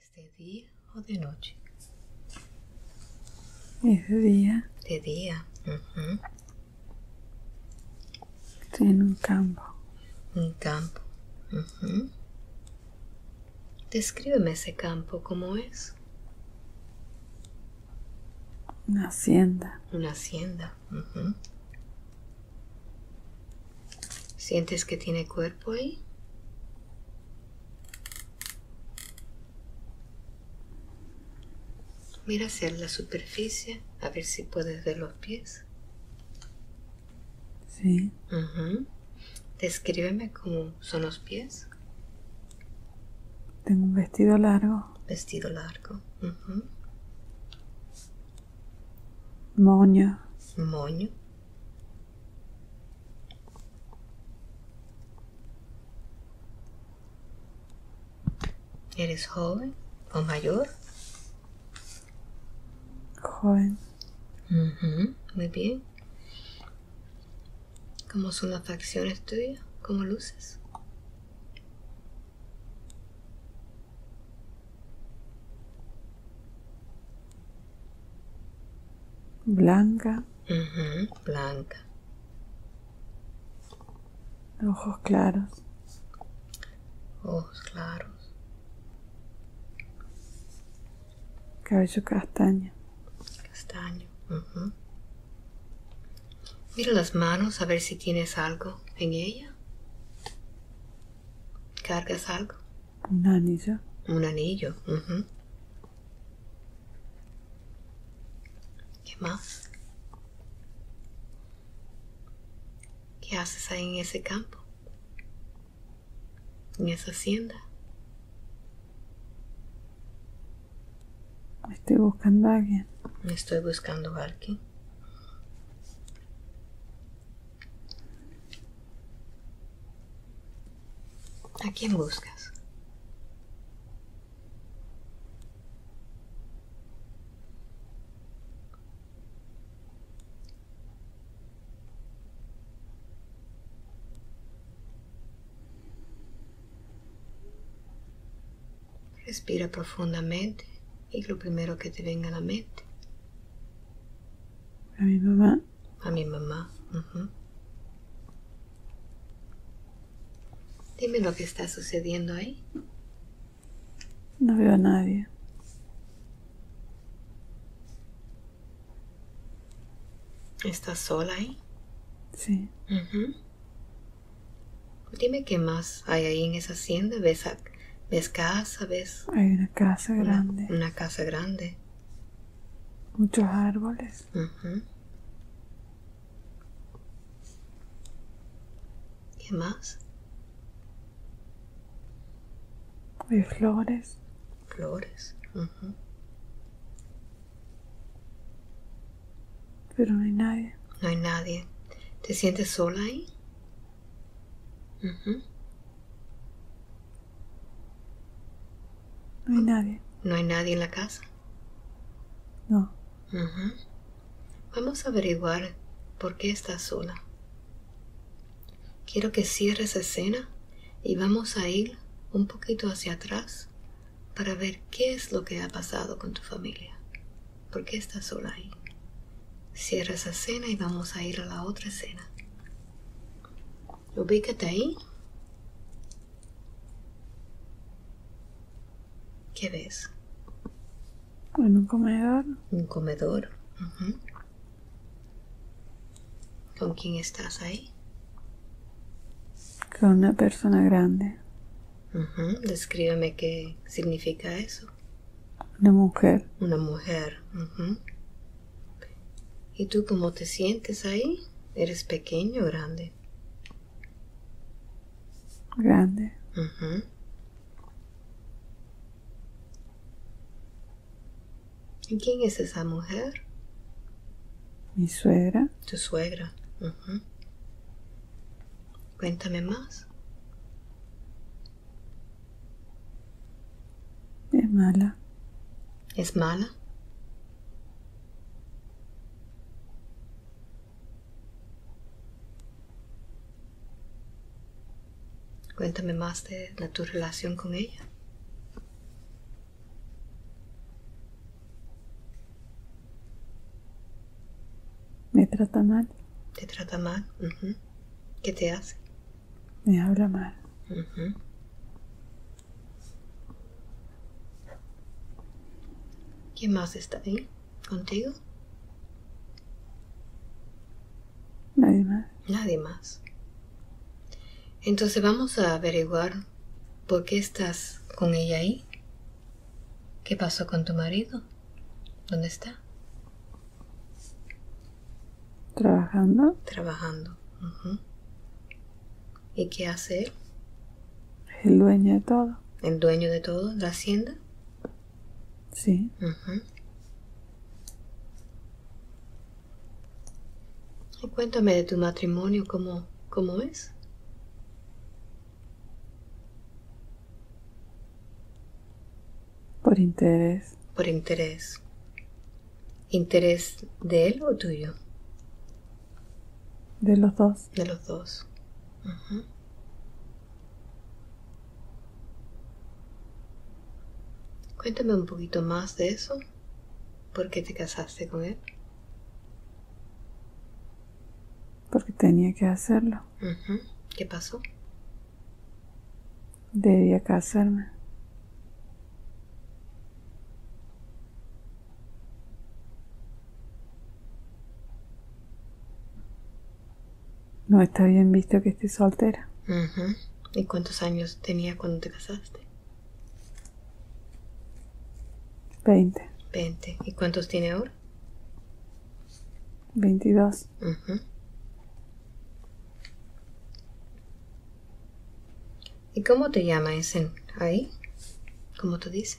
¿Es de día o de noche? Es de día. De día. Estoy en un campo. Un campo. Descríbeme ese campo, ¿cómo es? Una hacienda. Una hacienda. ¿Sientes que tiene cuerpo ahí? Mira hacia la superficie, a ver si puedes ver los pies. Sí. Descríbeme cómo son los pies. Tengo un vestido largo. Vestido largo. Moño. Moño. ¿Eres joven o mayor? Joven. Muy bien. ¿Cómo son las facciones tuyas? ¿Cómo luces? Blanca. Blanca. Ojos claros. Ojos claros. Cabello castaño. Castaño. Mira las manos a ver si tienes algo en ella. ¿Cargas algo? Un anillo. Un anillo. ¿Qué más? ¿Qué haces ahí en ese campo? En esa hacienda. Estoy buscando a alguien. Estoy buscando a alguien. ¿A quién buscas? Respira profundamente y lo primero que te venga a la mente. A mi mamá. A mi mamá. Dime lo que está sucediendo ahí. No veo a nadie. ¿Estás sola ahí? Sí. Dime qué más hay ahí en esa hacienda. ¿Ves casa? ¿Ves Hay una casa grande. una casa grande? Muchos árboles. ¿Qué más? Hay flores. Flores. Pero no hay nadie. No hay nadie. ¿Te sientes sola ahí? No hay nadie. ¿No hay nadie en la casa? No. Vamos a averiguar por qué estás sola. Quiero que cierres escena y vamos a ir un poquito hacia atrás para ver qué es lo que ha pasado con tu familia. ¿Por qué estás sola ahí? Cierra esa escena y vamos a ir a la otra escena. Ubícate ahí. ¿Qué ves? En un comedor. Un comedor. ¿Con quién estás ahí? Con una persona grande. Descríbeme qué significa eso. Una mujer. Una mujer. ¿Y tú cómo te sientes ahí? ¿Eres pequeño o grande? Grande. ¿Y quién es esa mujer? Mi suegra. Tu suegra. Cuéntame más. Es mala. ¿Es mala? Cuéntame más de tu relación con ella. trata mal, ¿Te trata mal? ¿Qué te hace? me habla mal. Ujú. ¿Quién más está ahí contigo? Nadie más. Nadie más. Entonces vamos a averiguar por qué estás con ella ahí. ¿Qué pasó con tu marido? ¿Dónde está? Trabajando. Trabajando. Ujú. ¿Y qué hace él? Es el dueño de todo. ¿El dueño de todo? ¿La hacienda? Sí. Ujú. Y cuéntame de tu matrimonio, ¿cómo es? Por interés. Por interés. ¿Interés de él o tuyo? De los dos. De los dos. Ujú. Cuéntame un poquito más de eso. ¿Por qué te casaste con él? Porque tenía que hacerlo. Ujú. ¿Qué pasó? Debía casarme. No está bien visto que esté soltera. Ujú. ¿Y cuántos años tenía cuando te casaste? 20, 20. ¿Y cuántos tiene ahora? 22. Ujú. ¿Y cómo te llama ese ahí? ¿Cómo te dice?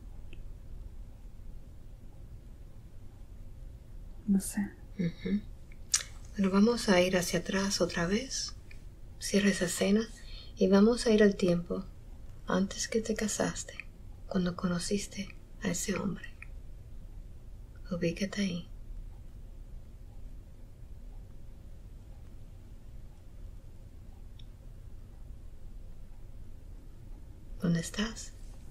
No sé. Ujú. Bueno, vamos a ir hacia atrás otra vez. Cierra esa escena y vamos a ir al tiempo antes que te casaste, cuando conociste a ese hombre. Ubícate ahí. ¿Dónde estás?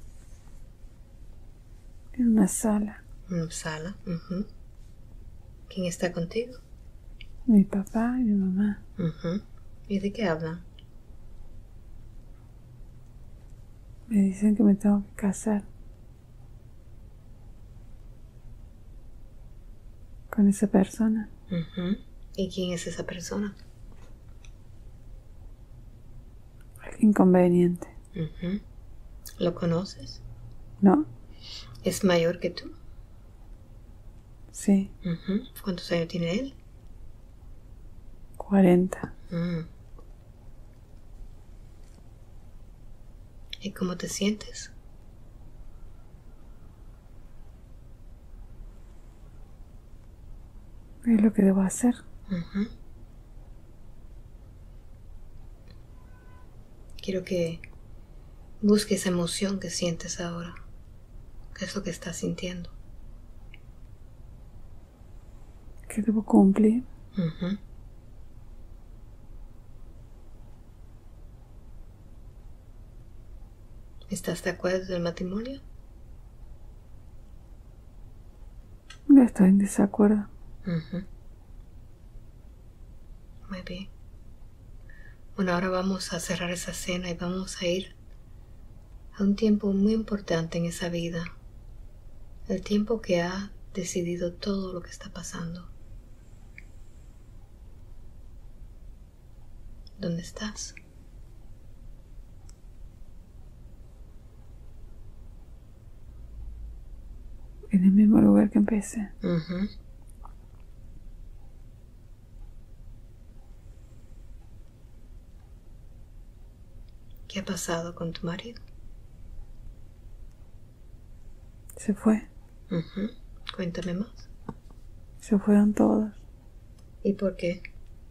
En una sala. En una sala. Ujú. ¿Quién está contigo? Mi papá y mi mamá. Ujú. ¿Y de qué hablan? Me dicen que me tengo que casar con esa persona. Ujú. ¿Y quién es esa persona? Inconveniente. Ujú. ¿Lo conoces? ¿No? ¿Es mayor que tú? Sí. Ujú. ¿Cuántos años tiene él? 40. Mm. ¿Y cómo te sientes? Es lo que debo hacer. Ujú. Quiero que busques esa emoción que sientes ahora. ¿Qué es lo que estás sintiendo? Que debo cumplir. Ujú. ¿Estás de acuerdo del matrimonio? No estoy en desacuerdo. Ujú. Muy bien. Bueno, ahora vamos a cerrar esa escena y vamos a ir a un tiempo muy importante en esa vida. El tiempo que ha decidido todo lo que está pasando. ¿Dónde estás? En el mismo lugar que empecé. Ujú. ¿Qué ha pasado con tu marido? Se fue. Ujú. Cuéntame más. Se fueron todos. ¿Y por qué?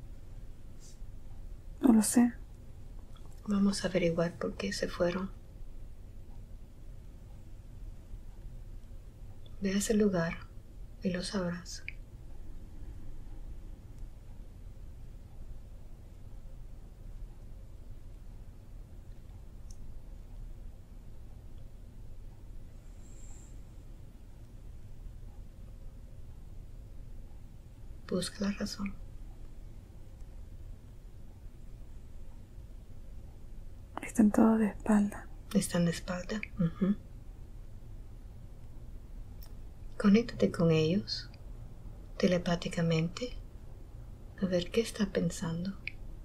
No lo sé. Vamos a averiguar por qué se fueron. Ve a ese lugar y lo sabrás. Busca la razón. Están todos de espalda. Están de espalda. Conéctate con ellos telepáticamente a ver qué está pensando.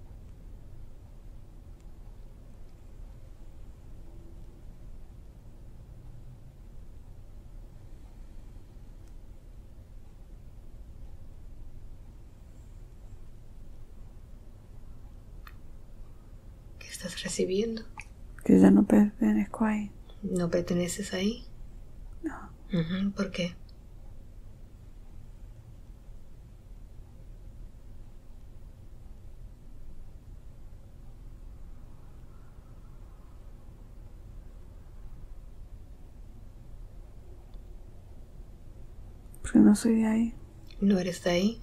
¿Qué estás recibiendo? Que ya no pertenezco ahí. ¿No perteneces ahí? No. ¿Por qué? Porque no soy de ahí. ¿No eres de ahí?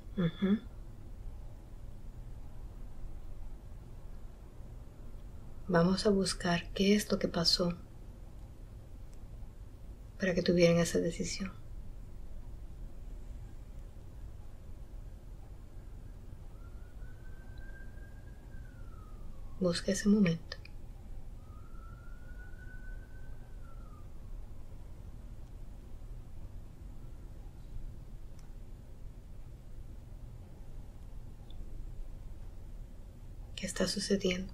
Vamos a buscar qué es lo que pasó para que tuvieran esa decisión. Busca ese momento. ¿Qué está sucediendo?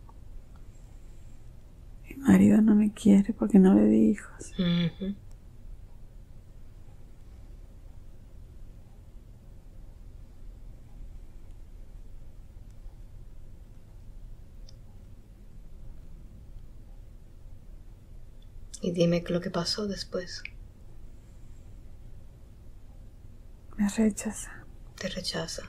Mi marido no me quiere porque no le di hijos. Y dime lo que pasó después. Me rechaza. Te rechaza.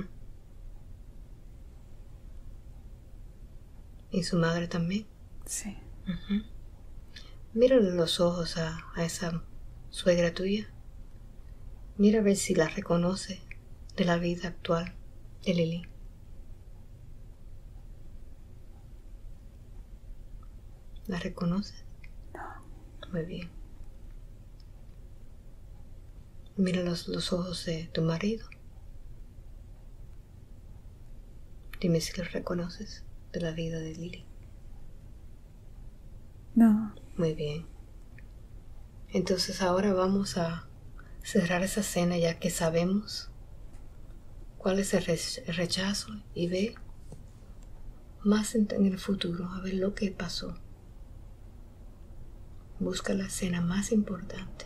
¿Y su madre también? Sí. Mírale los ojos a esa suegra tuya. Mira a ver si la reconoce de la vida actual de Lily. ¿La reconoces? No. Muy bien. Mira los ojos de tu marido. Dime si los reconoces de la vida de Lily. No. Muy bien. Entonces ahora vamos a cerrar esa escena ya que sabemos cuál es el rechazo y ve más en el futuro a ver lo que pasó. Busca la escena más importante.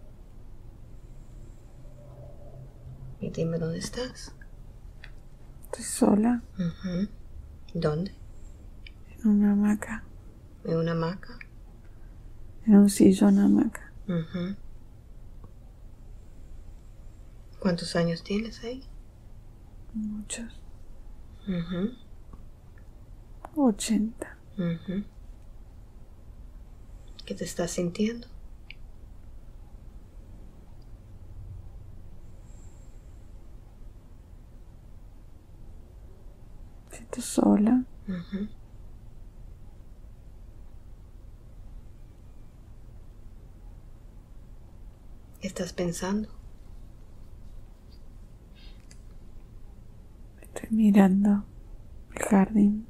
Y dime dónde estás. Estoy sola. ¿Dónde? En una hamaca. ¿En una hamaca? En un sillón hamaca. ¿Cuántos años tienes ahí? Muchos. 80. ¿Qué te estás sintiendo? Siento sola. ¿Qué estás pensando? Estoy mirando el jardín.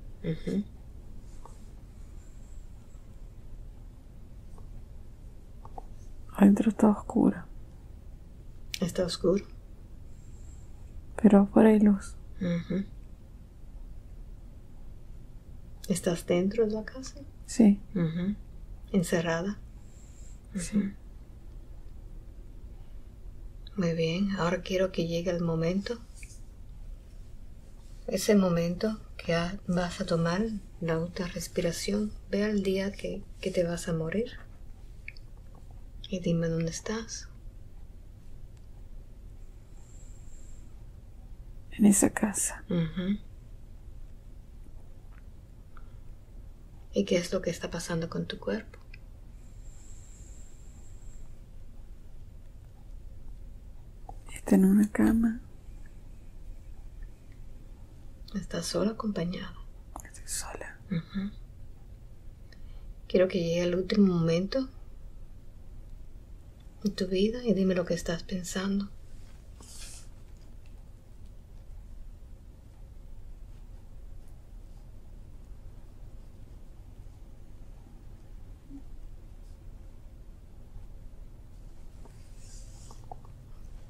Adentro está oscuro. ¿Está oscuro? Pero afuera hay luz. ¿Estás dentro de la casa? Sí. ¿Encerrada? Sí. Muy bien, ahora quiero que llegue el momento. Ese momento que vas a tomar la última respiración. Ve al día que te vas a morir. Y dime dónde estás. En esa casa. ¿Y qué es lo que está pasando con tu cuerpo? Está en una cama. ¿Estás sola o acompañada? Estoy sola. Quiero que llegue el último momento en tu vida y dime lo que estás pensando.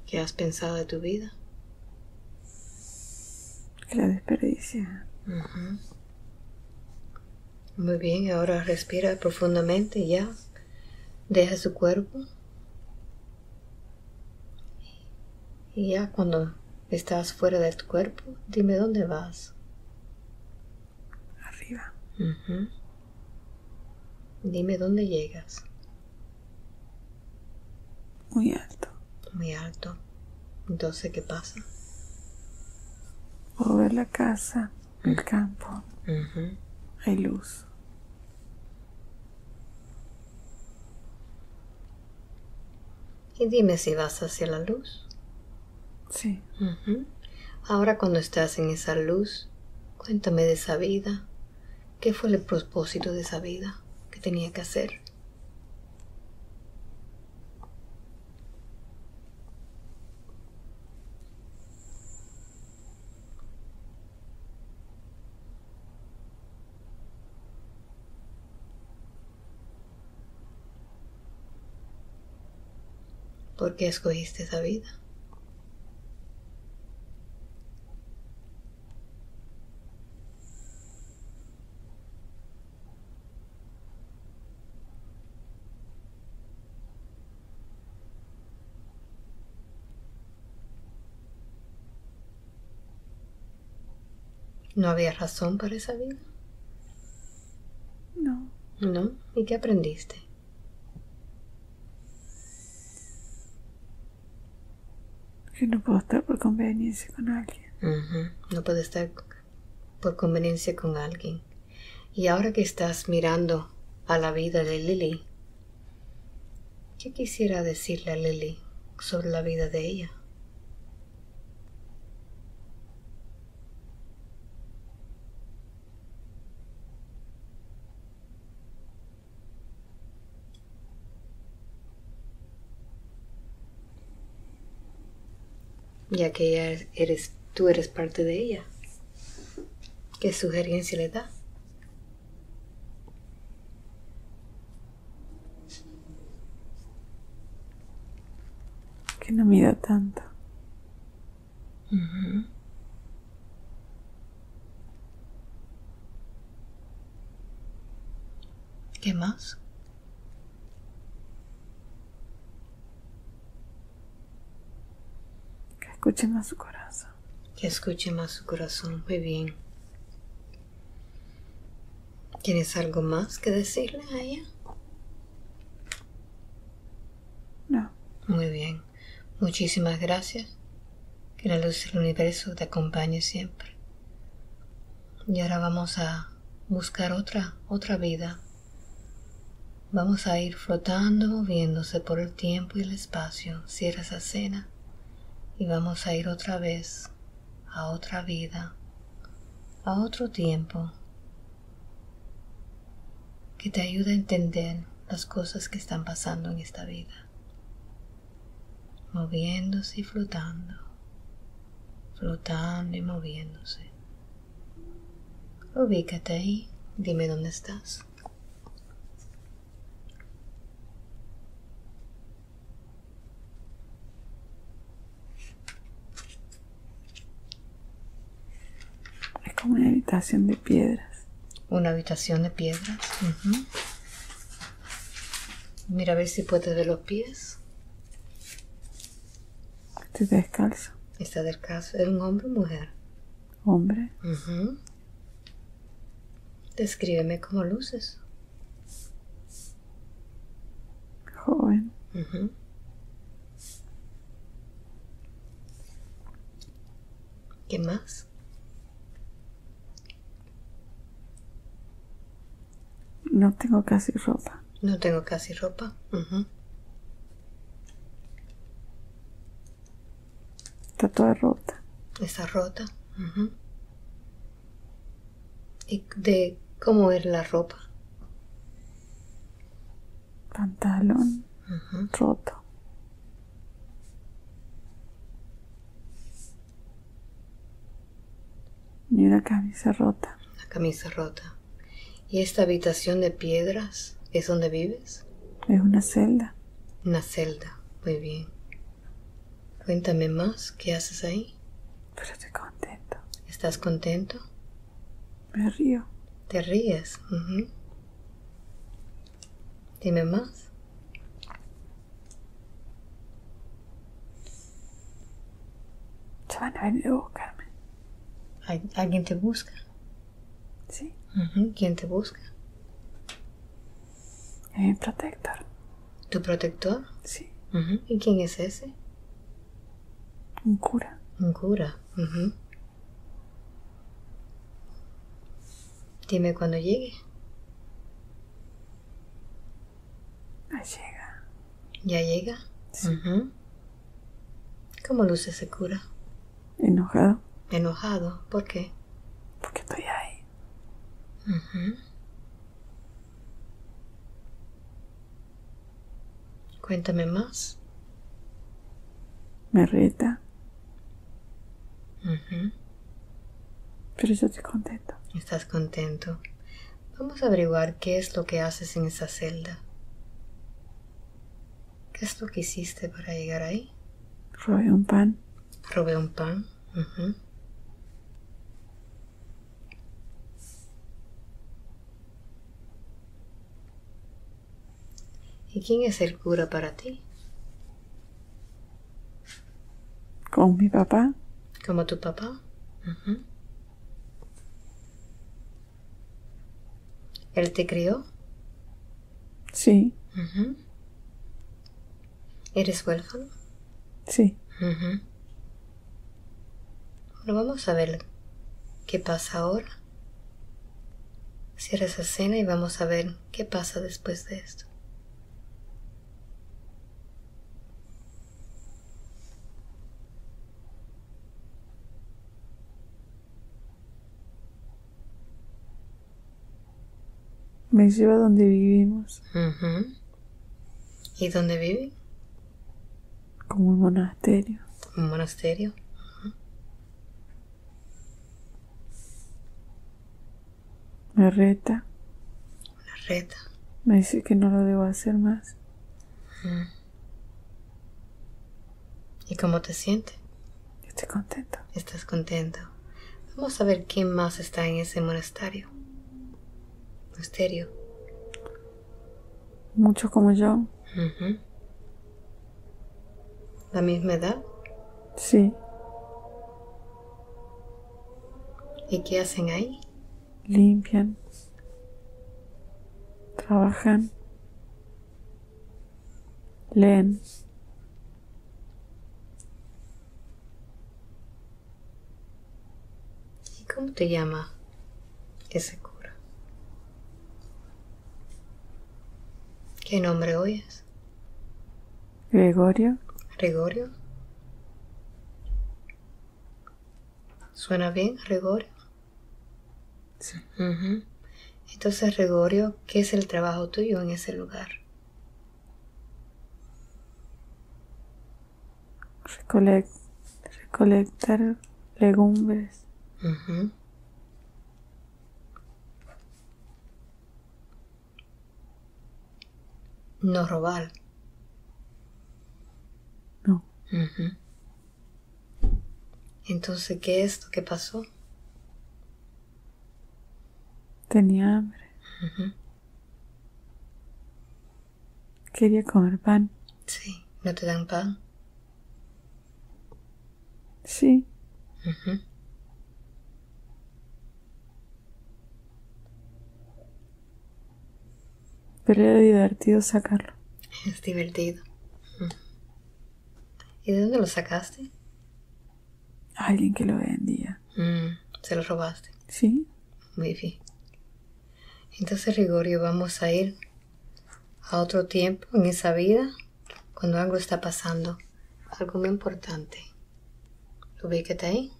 ¿Qué has pensado de tu vida? Que la desperdicia. Muy bien, ahora respira profundamente y ya. Deja su cuerpo. Y ya cuando estás fuera de tu cuerpo, dime dónde vas. Arriba. Dime dónde llegas. Muy alto. Muy alto. Entonces, ¿qué pasa? Puedo ver la casa, el campo. Hay luz. Y dime si vas hacia la luz. Sí. Ahora cuando estás en esa luz, cuéntame de esa vida. ¿Qué fue el propósito de esa vida? ¿Qué tenía que hacer? ¿Por qué escogiste esa vida? ¿No había razón para esa vida? No. ¿No? ¿Y qué aprendiste? Que no puedo estar por conveniencia con alguien. No puedes estar por conveniencia con alguien. Y ahora que estás mirando a la vida de Lily, ¿qué quisiera decirle a Lily sobre la vida de ella? Ya que tú eres parte de ella. ¿Qué sugerencia le da? Que no mida tanto. ¿Qué más? Que escuche más su corazón. Que escuche más su corazón. Muy bien. ¿Tienes algo más que decirle a ella? No. Muy bien. Muchísimas gracias. Que la luz del universo te acompañe siempre. Y ahora vamos a buscar otra vida. Vamos a ir flotando, moviéndose por el tiempo y el espacio. Cierra esa escena. Y vamos a ir otra vez a otra vida, a otro tiempo, que te ayude a entender las cosas que están pasando en esta vida. Moviéndose y flotando y moviéndose. Ubícate ahí, dime dónde estás. Es como una habitación de piedras. Una habitación de piedras. Mira a ver si puedes ver los pies. Estoy descalzo. Está del caso. ¿Es un hombre o mujer? Hombre. Descríbeme cómo luces. Joven. ¿Qué más? No tengo casi ropa. No tengo casi ropa. Está toda rota. Está rota. ¿Y de cómo es la ropa? Pantalón roto. Y una camisa rota. La camisa rota. ¿Y esta habitación de piedras es donde vives? Es una celda. Una celda. Muy bien. Cuéntame más, ¿qué haces ahí? Pero estoy contento. ¿Estás contento? Me río. ¿Te ríes? Dime más. Se van a venir a buscarme. ¿Alguien te busca? Sí. ¿Quién te busca? Es mi protector. ¿Tu protector? Sí. ¿Y quién es ese? Un cura. Un cura. Dime cuando llegue. Ahí llega. ¿Ya llega? Sí. ¿Cómo luce ese cura? Enojado. ¿Enojado? ¿Por qué? Porque estoy ahí. Cuéntame más. Me reta. Pero yo estoy contento. ¿Estás contento? Vamos a averiguar qué es lo que haces en esa celda. ¿Qué es lo que hiciste para llegar ahí? Robé un pan. Robé un pan. ¿Y quién es el cura para ti? Con mi papá. ¿Como tu papá? ¿Él te crió? Sí. ¿Eres huérfano? Sí. Bueno, vamos a ver qué pasa ahora. Cierra esa escena y vamos a ver qué pasa después de esto. Me lleva donde vivimos. ¿Y dónde viven? Como un monasterio. ¿Un monasterio? Me reta. Una reta. Me dice que no lo debo hacer más. ¿Y cómo te sientes? Estoy contento. ¿Estás contento? Vamos a ver quién más está en ese monasterio. Muchos como yo. ¿La misma edad? Sí. ¿Y qué hacen ahí? Limpian. Trabajan. Leen. ¿Y cómo te llama ese cura? ¿Qué nombre oyes? Gregorio. ¿Gregorio? ¿Suena bien, Gregorio? Sí. Entonces, Gregorio, ¿qué es el trabajo tuyo en ese lugar? Recolectar legumbres. No robar. No. Entonces, ¿qué es lo que pasó? Tenía hambre. Quería comer pan. Sí, ¿no te dan pan? Sí. Pero era divertido sacarlo. Es divertido. ¿Y de dónde lo sacaste? Alguien que lo vendía. ¿Se lo robaste? Sí. Muy bien. Entonces, Gregorio, vamos a ir a otro tiempo en esa vida cuando algo está pasando. Algo muy importante. Ubícate ahí.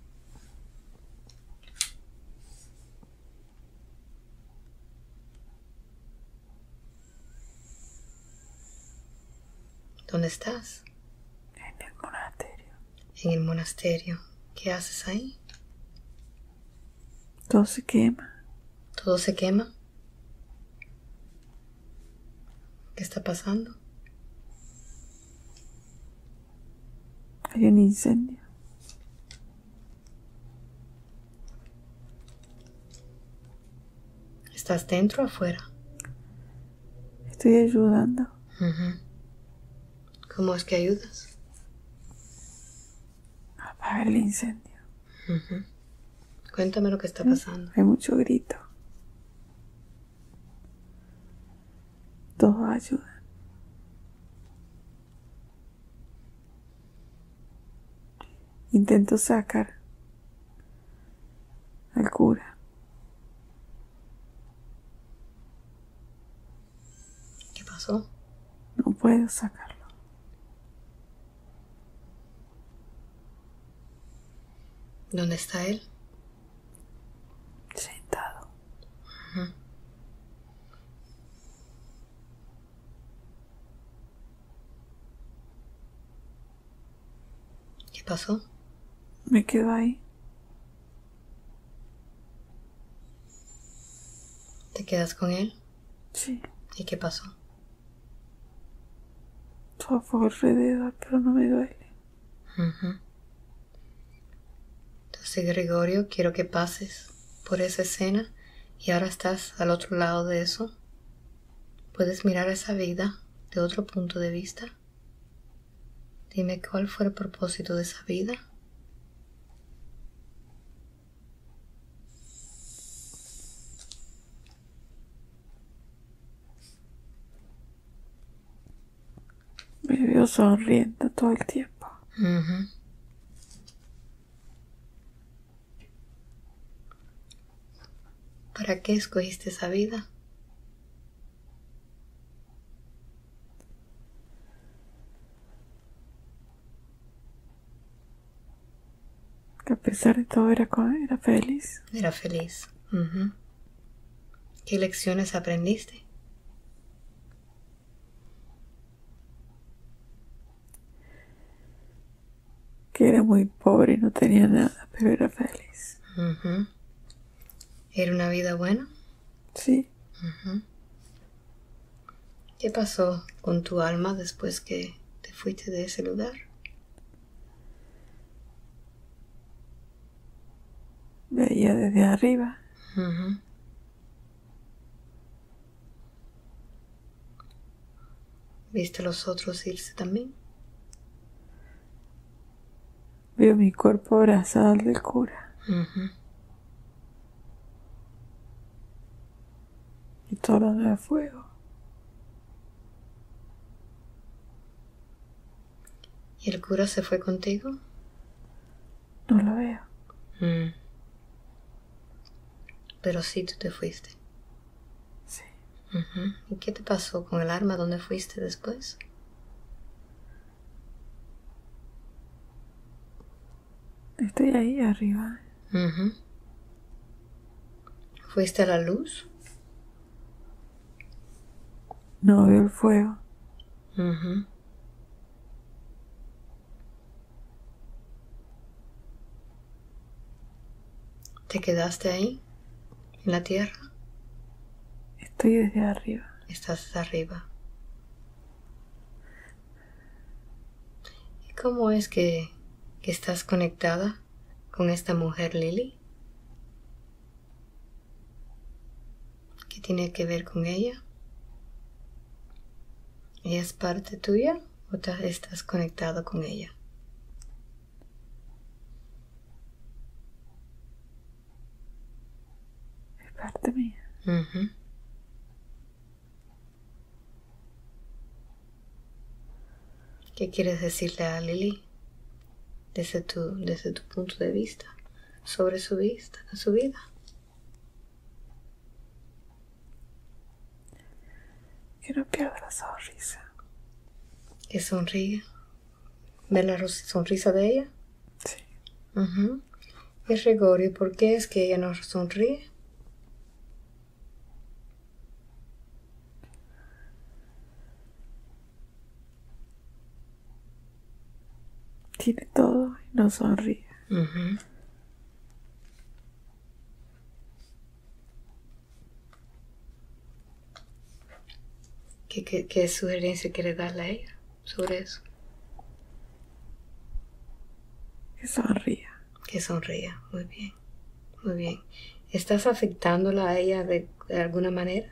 ¿Dónde estás? En el monasterio. En el monasterio. ¿Qué haces ahí? Todo se quema. ¿Todo se quema? ¿Qué está pasando? Hay un incendio. ¿Estás dentro o afuera? Estoy ayudando. ¿Cómo es que ayudas? A apagar el incendio. Cuéntame lo que está pasando. Hay mucho grito. Todos ayudan. Intento sacar al cura. ¿Qué pasó? No puedo sacarlo. ¿Dónde está él? Sentado. ¿Qué pasó? Me quedo ahí. ¿Te quedas con él? Sí. ¿Y qué pasó? Todo fue alrededor, pero no me duele. Entonces, Gregorio, quiero que pases por esa escena y ahora estás al otro lado de eso. Puedes mirar esa vida de otro punto de vista. Dime cuál fue el propósito de esa vida. Me veo sonriendo todo el tiempo. ¿Para qué escogiste esa vida? Que a pesar de todo era feliz. Era feliz. ¿Qué lecciones aprendiste? Que era muy pobre y no tenía nada, pero era feliz. ¿Era una vida buena? Sí. ¿Qué pasó con tu alma después que te fuiste de ese lugar? Veía desde arriba. ¿Viste a los otros irse también? Veo mi cuerpo abrazado al del cura. Y todo lo de fuego. ¿Y el cura se fue contigo? No lo veo. Pero sí tú te fuiste. Sí. ¿Y qué te pasó con el arma? ¿Dónde fuiste después? Estoy ahí arriba. ¿Fuiste a la luz? No veo el fuego. ¿Te quedaste ahí? ¿En la tierra? Estoy desde arriba. Estás arriba. ¿Y cómo es que estás conectada con esta mujer Lily? ¿Qué tiene que ver con ella? ¿Ella es parte tuya o estás conectado con ella? Es parte mía. ¿Qué quieres decirle a Lily desde tu punto de vista sobre su vida? Que no pierda la sonrisa. Que sonríe. ¿Ves la sonrisa de ella? Sí. Y Gregorio, ¿por qué es que ella no sonríe? Tiene todo y no sonríe. ¿Qué sugerencia quiere darle a ella sobre eso? sonría. Que sonría. Muy bien. Muy bien. ¿Estás afectándola a ella de alguna manera?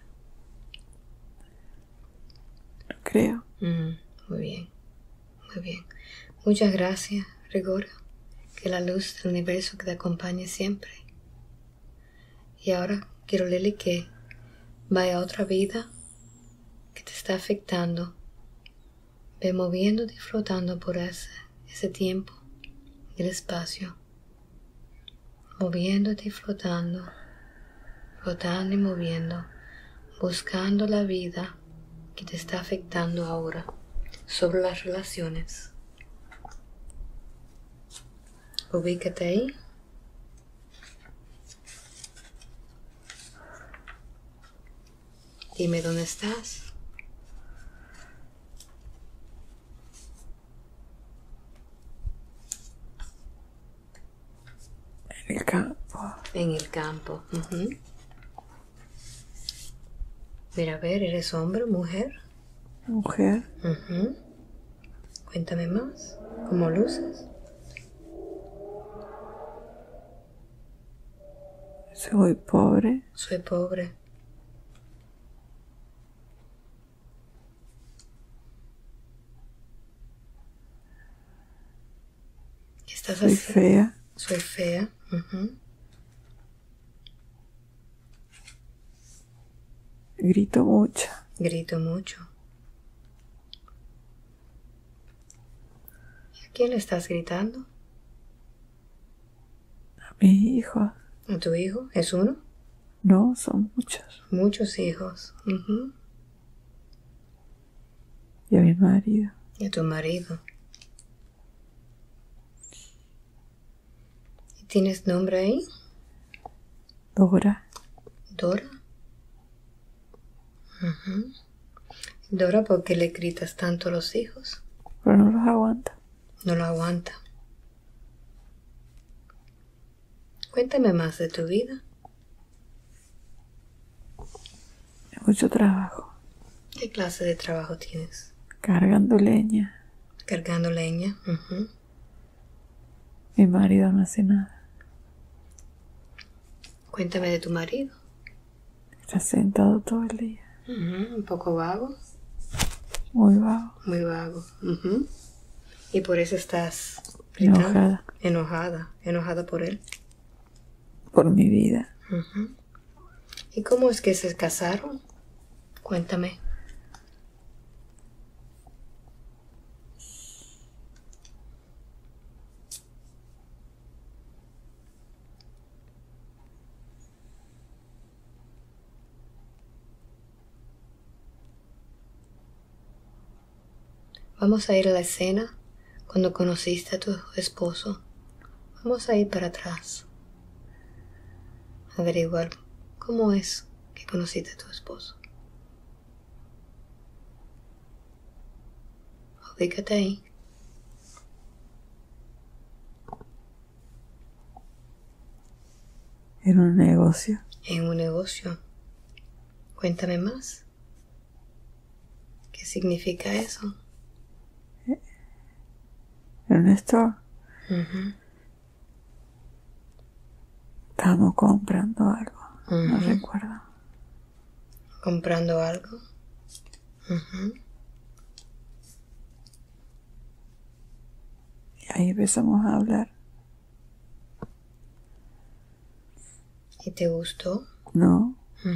No creo. Muy bien. Muy bien. Muchas gracias, Rigora. Que la luz del universo te acompañe siempre. Y ahora quiero, Lily, que vaya a otra vida que te está afectando. Ve moviéndote y flotando por ese tiempo y el espacio. Moviéndote y flotando. Flotando y moviendo. Buscando la vida que te está afectando ahora. Sobre las relaciones. Ubícate ahí. Dime dónde estás. En el campo. En el campo. Mira, a ver, ¿eres hombre o mujer? Mujer. Cuéntame más. ¿Cómo luces? Soy pobre. Soy pobre. ¿Qué estás Soy haciendo? fea. Soy fea. Grito mucho. Grito mucho. ¿A quién le estás gritando? A mis hijos. ¿A tu hijo? ¿Es uno? No, son muchos. Muchos hijos. Y a mi marido. Y a tu marido. ¿Y tienes nombre ahí? Dora. Dora. Dora, ¿por qué le gritas tanto a los hijos? Pero no los aguanta. No lo aguanta. Cuéntame más de tu vida. Hay mucho trabajo. ¿Qué clase de trabajo tienes? Cargando leña. Cargando leña. Mi marido no hace nada. Cuéntame de tu marido. Está sentado todo el día. Un poco vago. Muy vago. Muy vago. Y por eso estás gritando. Enojada. Enojada. Enojada por él. Por mi vida. ¿Y cómo es que se casaron? Cuéntame. Vamos a ir a la escena cuando conociste a tu esposo. Vamos a ir para atrás. Averiguar cómo es que conociste a tu esposo. Ubícate ahí. En un negocio. En un negocio. Cuéntame más. ¿Qué significa eso? En un store. Estábamos comprando algo. No recuerdo. Comprando algo. Y ahí empezamos a hablar. ¿Y te gustó? No.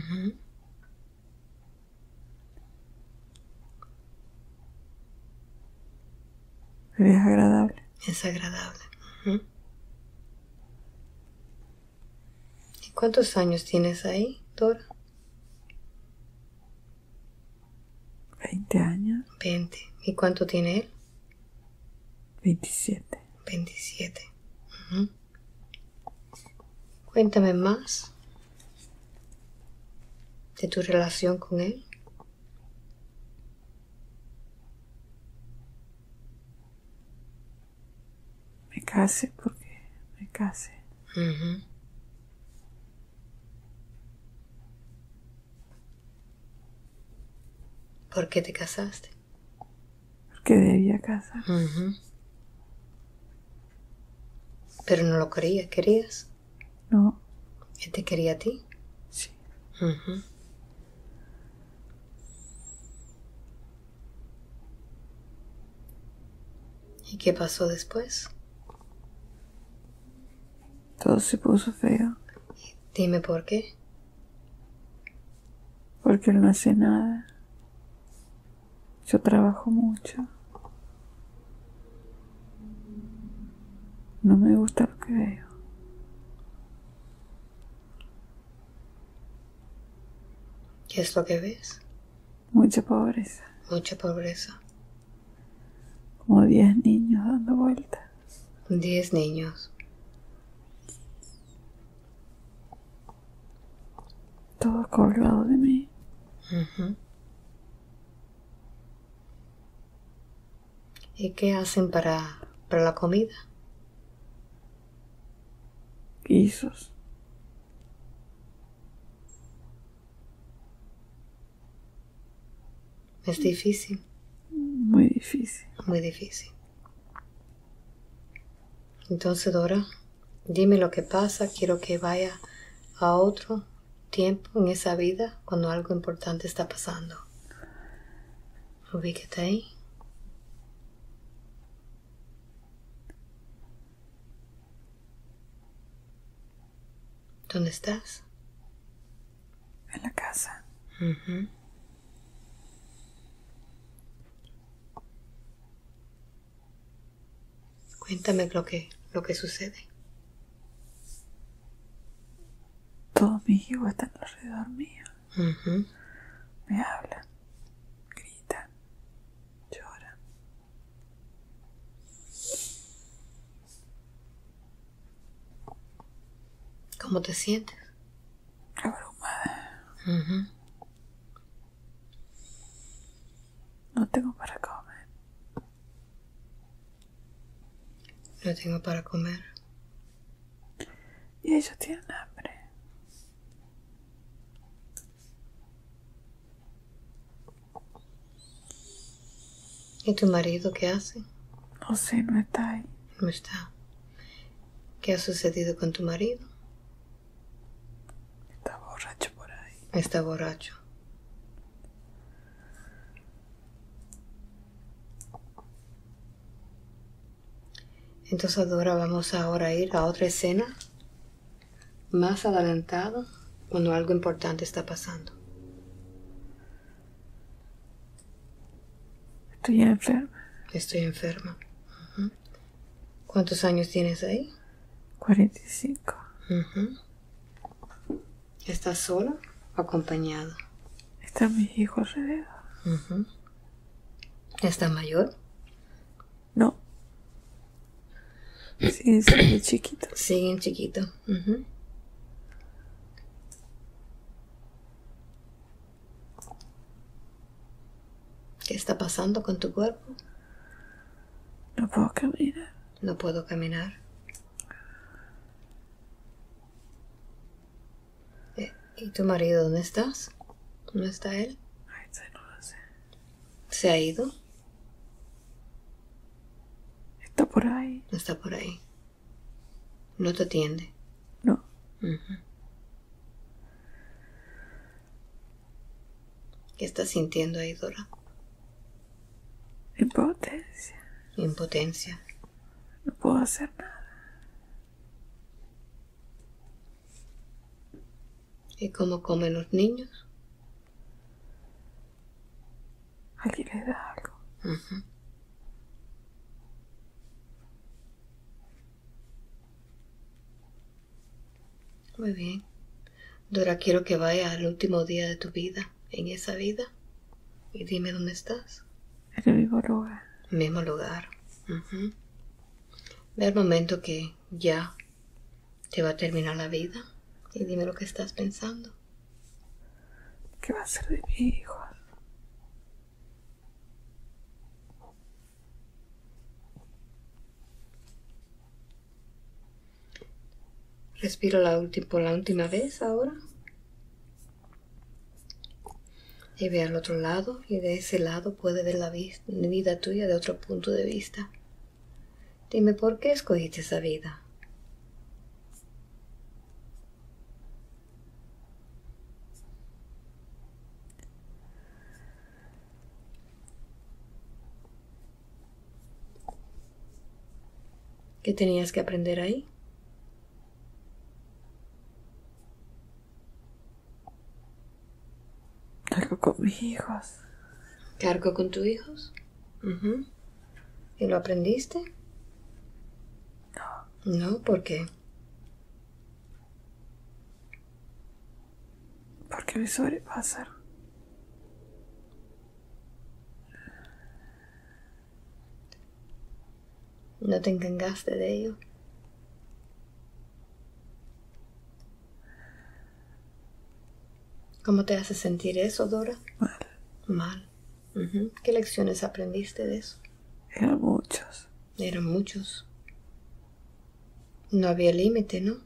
Pero es agradable. Es agradable. ¿Y cuántos años tienes ahí, Dora? 20 años. 20. ¿Y cuánto tiene él? 27. 27. Cuéntame más de tu relación con él. Me casé porque me casé. ¿Por qué te casaste? Porque debía casar. Pero no lo ¿querías? No. ¿Él te quería a ti? Sí. ¿Y qué pasó después? Todo se puso feo. Dime por qué. Porque él no hace nada. Yo trabajo mucho. No me gusta lo que veo. ¿Qué es lo que ves? Mucha pobreza. Mucha pobreza. Como 10 niños dando vueltas. 10 niños. Todos colgados de mí. ¿Y qué hacen para la comida? Guisos. Es difícil. Muy difícil. Muy difícil. Entonces, Dora, dime lo que pasa. Quiero que vaya a otro tiempo en esa vida cuando algo importante está pasando. Ubíquete ahí. ¿Dónde estás? En la casa. Cuéntame lo que sucede. Todos mis hijos están alrededor mío. Me hablan, gritan, lloran. ¿Cómo te sientes? Abrumada. No tengo para comer. No tengo para comer. Y ellos tienen hambre. ¿Y tu marido qué hace? No sé, no está ahí. No está. ¿Qué ha sucedido con tu marido? Está borracho por ahí. Está borracho. Entonces, Dora, vamos ahora a ir a otra escena más adelantado cuando algo importante está pasando. Estoy enferma. Estoy enferma. ¿Cuántos años tienes ahí? 45. ¿Estás sola o acompañada? Están mis hijos alrededor. ¿Estás mayor? No. Siguen siendo chiquitos. Siguen chiquitos. ¿Qué está pasando con tu cuerpo? No puedo caminar. No puedo caminar. ¿Y tu marido dónde estás? ¿Dónde está él? Ay, no lo sé. ¿Se ha ido? Está por ahí. No está por ahí. ¿No te atiende? No. ¿Qué estás sintiendo ahí, Dora? Impotencia. Impotencia. No puedo hacer nada. ¿Y cómo comen los niños? Alguien les da algo. Muy bien. Dora, quiero que vaya al último día de tu vida, en esa vida, y dime dónde estás. En el mismo lugar. Mismo lugar. Ve al momento que ya te va a terminar la vida y dime lo que estás pensando. ¿Qué va a ser de mi hijo? Respiro por la última vez ahora. Y ve al otro lado, y de ese lado puede ver la vida tuya de otro punto de vista. Dime, ¿por qué escogiste esa vida? ¿Qué tenías que aprender ahí? Algo con mis hijos. ¿Cargo con tus hijos? ¿Y lo aprendiste? No. No, ¿por qué? Porque me sobrepasaron. ¿No te encargaste de ello? ¿Cómo te hace sentir eso, Dora? Mal. Mal. ¿Qué lecciones aprendiste de eso? Eran muchos. Eran muchos. No había límite, ¿no?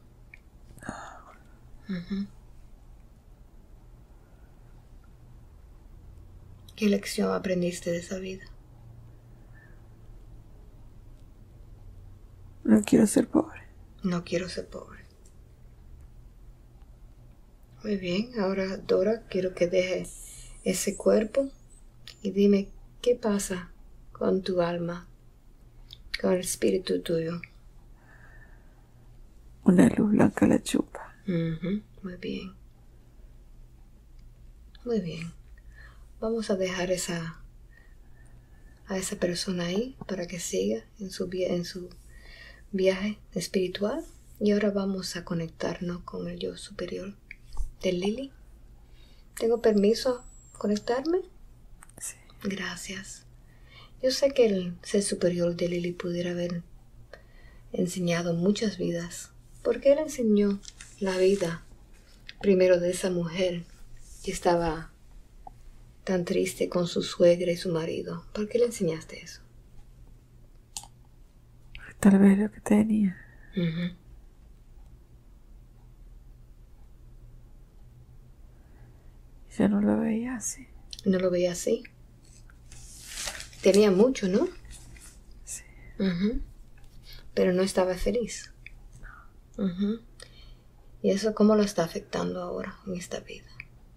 ¿Qué lección aprendiste de esa vida? No quiero ser pobre. No quiero ser pobre. Muy bien, ahora Dora, quiero que deje ese cuerpo y dime qué pasa con tu alma, con el espíritu tuyo. Una luz blanca la chupa. Muy bien. Muy bien. Vamos a dejar a esa persona ahí para que siga en su viaje espiritual. Y ahora vamos a conectarnos con el yo superior de Lily. ¿Tengo permiso a conectarme? Sí. Gracias. Yo sé que el ser superior de Lily pudiera haber enseñado muchas vidas, porque él enseñó la vida primero de esa mujer que estaba tan triste con su suegra y su marido. ¿Por qué le enseñaste eso? Tal vez lo que tenía. Ya no lo veía así. ¿No lo veía así? Tenía mucho, ¿no? Sí. Pero no estaba feliz. ¿Y eso cómo lo está afectando ahora en esta vida?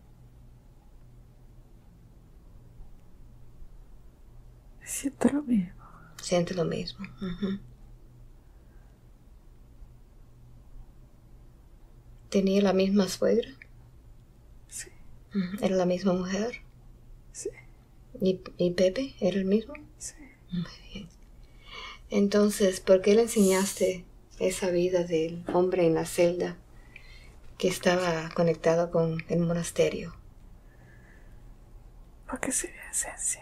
Siento lo mismo. Siente lo mismo. ¿Tenía la misma suegra? Sí. ¿Era la misma mujer? Sí. ¿Y Pepe era el mismo? Sí. Muy bien. Entonces, ¿por qué le enseñaste esa vida del hombre en la celda que estaba conectado con el monasterio? Porque soy mi esencia.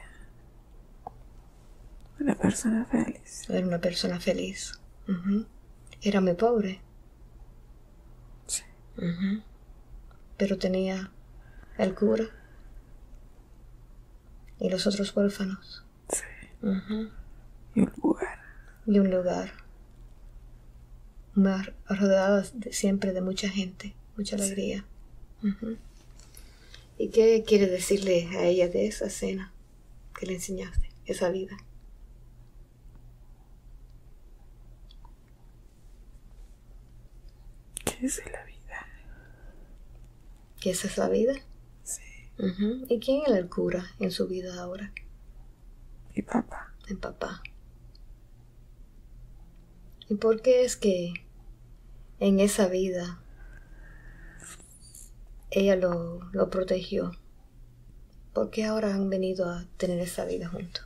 Una persona feliz. Era una persona feliz. Era muy pobre. Sí. Pero tenía el cura y los otros huérfanos. Sí. Y un lugar. Y un lugar. Rodeado siempre de mucha gente, mucha alegría. ¿Y qué quiere decirle a ella de esa cena que le enseñaste, esa vida? ¿Qué es la vida? ¿Que esa es la vida? Sí. ¿Y quién era el cura en su vida ahora? Mi papá. El papá. ¿Y por qué es que en esa vida ella lo protegió? ¿Por qué ahora han venido a tener esa vida juntos?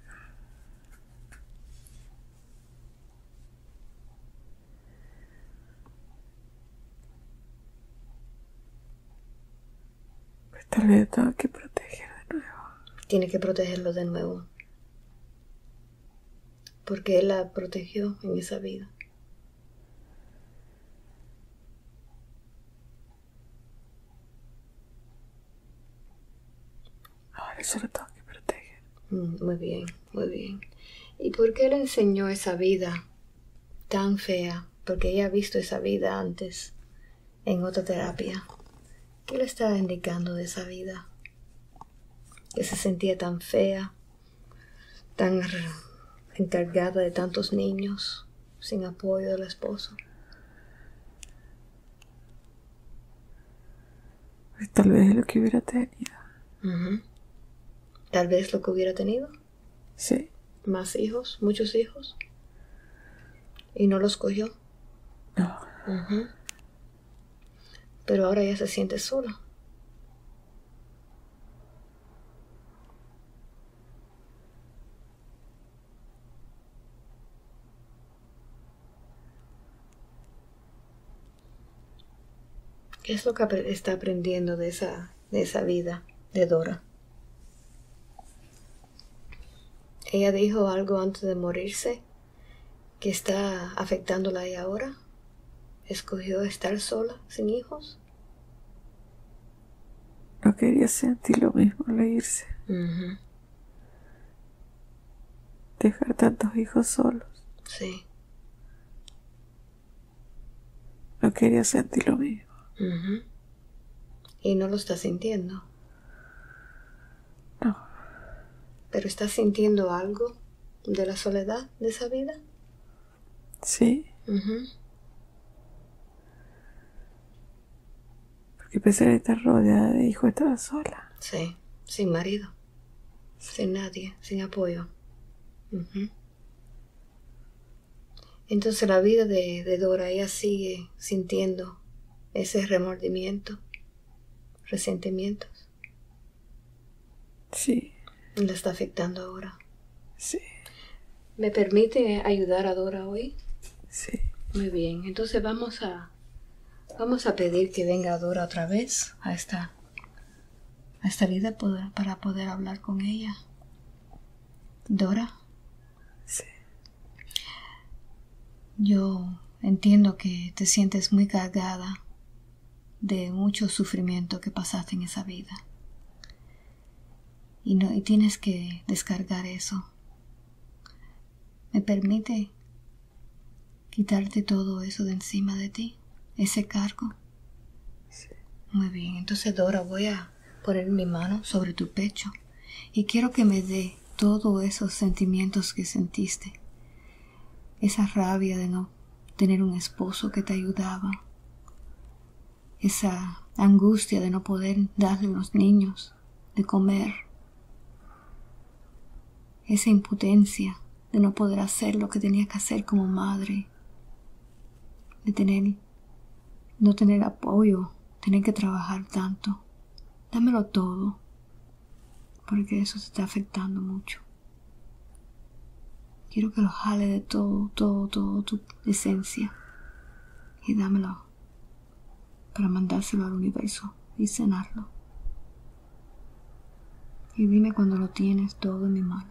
Pues tal vez tengo que proteger de nuevo. Tiene que protegerlo de nuevo. Porque él la protegió en esa vida. Ahora yo lo tengo que proteger. Muy bien, muy bien. ¿Y por qué le enseñó esa vida tan fea? Porque ella ha visto esa vida antes en otra terapia. ¿Qué le estaba indicando de esa vida? Que se sentía tan fea, tan encargada de tantos niños, sin apoyo del esposo. Pues tal vez lo que hubiera tenido. Tal vez lo que hubiera tenido. Sí. Más hijos, muchos hijos. ¿Y no los cogió? No. Pero ahora ya se siente sola. ¿Qué es lo que está aprendiendo de esa vida de Dora? Ella dijo algo antes de morirse que está afectándola ahí ahora. ¿Escogió estar sola, sin hijos? No quería sentir lo mismo al irse. Dejar tantos hijos solos. Sí. No quería sentir lo mismo. ¿Y no lo está sintiendo? No. ¿Pero está sintiendo algo de la soledad de esa vida? Sí. Porque a pesar de estar rodeada de hijos, estaba sola. Sí, sin marido, sin nadie, sin apoyo. Entonces la vida de Dora, ella sigue sintiendo ese remordimiento, resentimientos. Sí. La está afectando ahora. Sí. ¿Me permite ayudar a Dora hoy? Sí. Muy bien, entonces vamos a pedir que venga Dora otra vez a esta vida para poder hablar con ella. Dora. Sí. Yo entiendo que te sientes muy cargada de mucho sufrimiento que pasaste en esa vida. Y tienes que descargar eso. ¿Me permite quitarte todo eso de encima de ti? Ese cargo. Sí. Muy bien, entonces Dora, voy a poner mi mano sobre tu pecho y quiero que me dé todos esos sentimientos que sentiste. Esa rabia de no tener un esposo que te ayudaba. Esa angustia de no poder darle a los niños de comer. Esa impotencia de no poder hacer lo que tenías que hacer como madre. De no tener apoyo, tener que trabajar tanto. Dámelo todo, porque eso te está afectando mucho. Quiero que lo jale de todo tu esencia y dámelo para mandárselo al universo y cenarlo. Y dime cuando lo tienes todo en mi mano.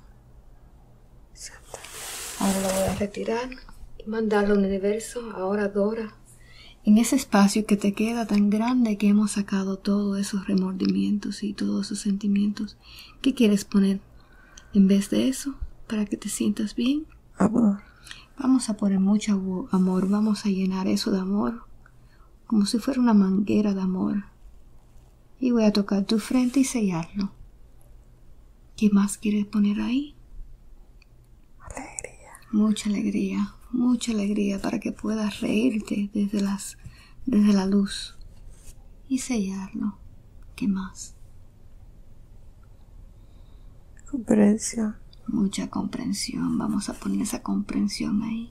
Ahora lo voy a retirar y mandarlo al universo. Ahora, Dora, en ese espacio que te queda tan grande que hemos sacado todos esos remordimientos y todos esos sentimientos, ¿qué quieres poner en vez de eso para que te sientas bien? Amor. Vamos a poner mucho amor, vamos a llenar eso de amor como si fuera una manguera de amor. Y voy a tocar tu frente y sellarlo. ¿Qué más quieres poner ahí? Alegría. Mucha alegría para que puedas reírte desde la luz y sellarlo. ¿Qué más? Comprensión. Mucha comprensión. Vamos a poner esa comprensión ahí.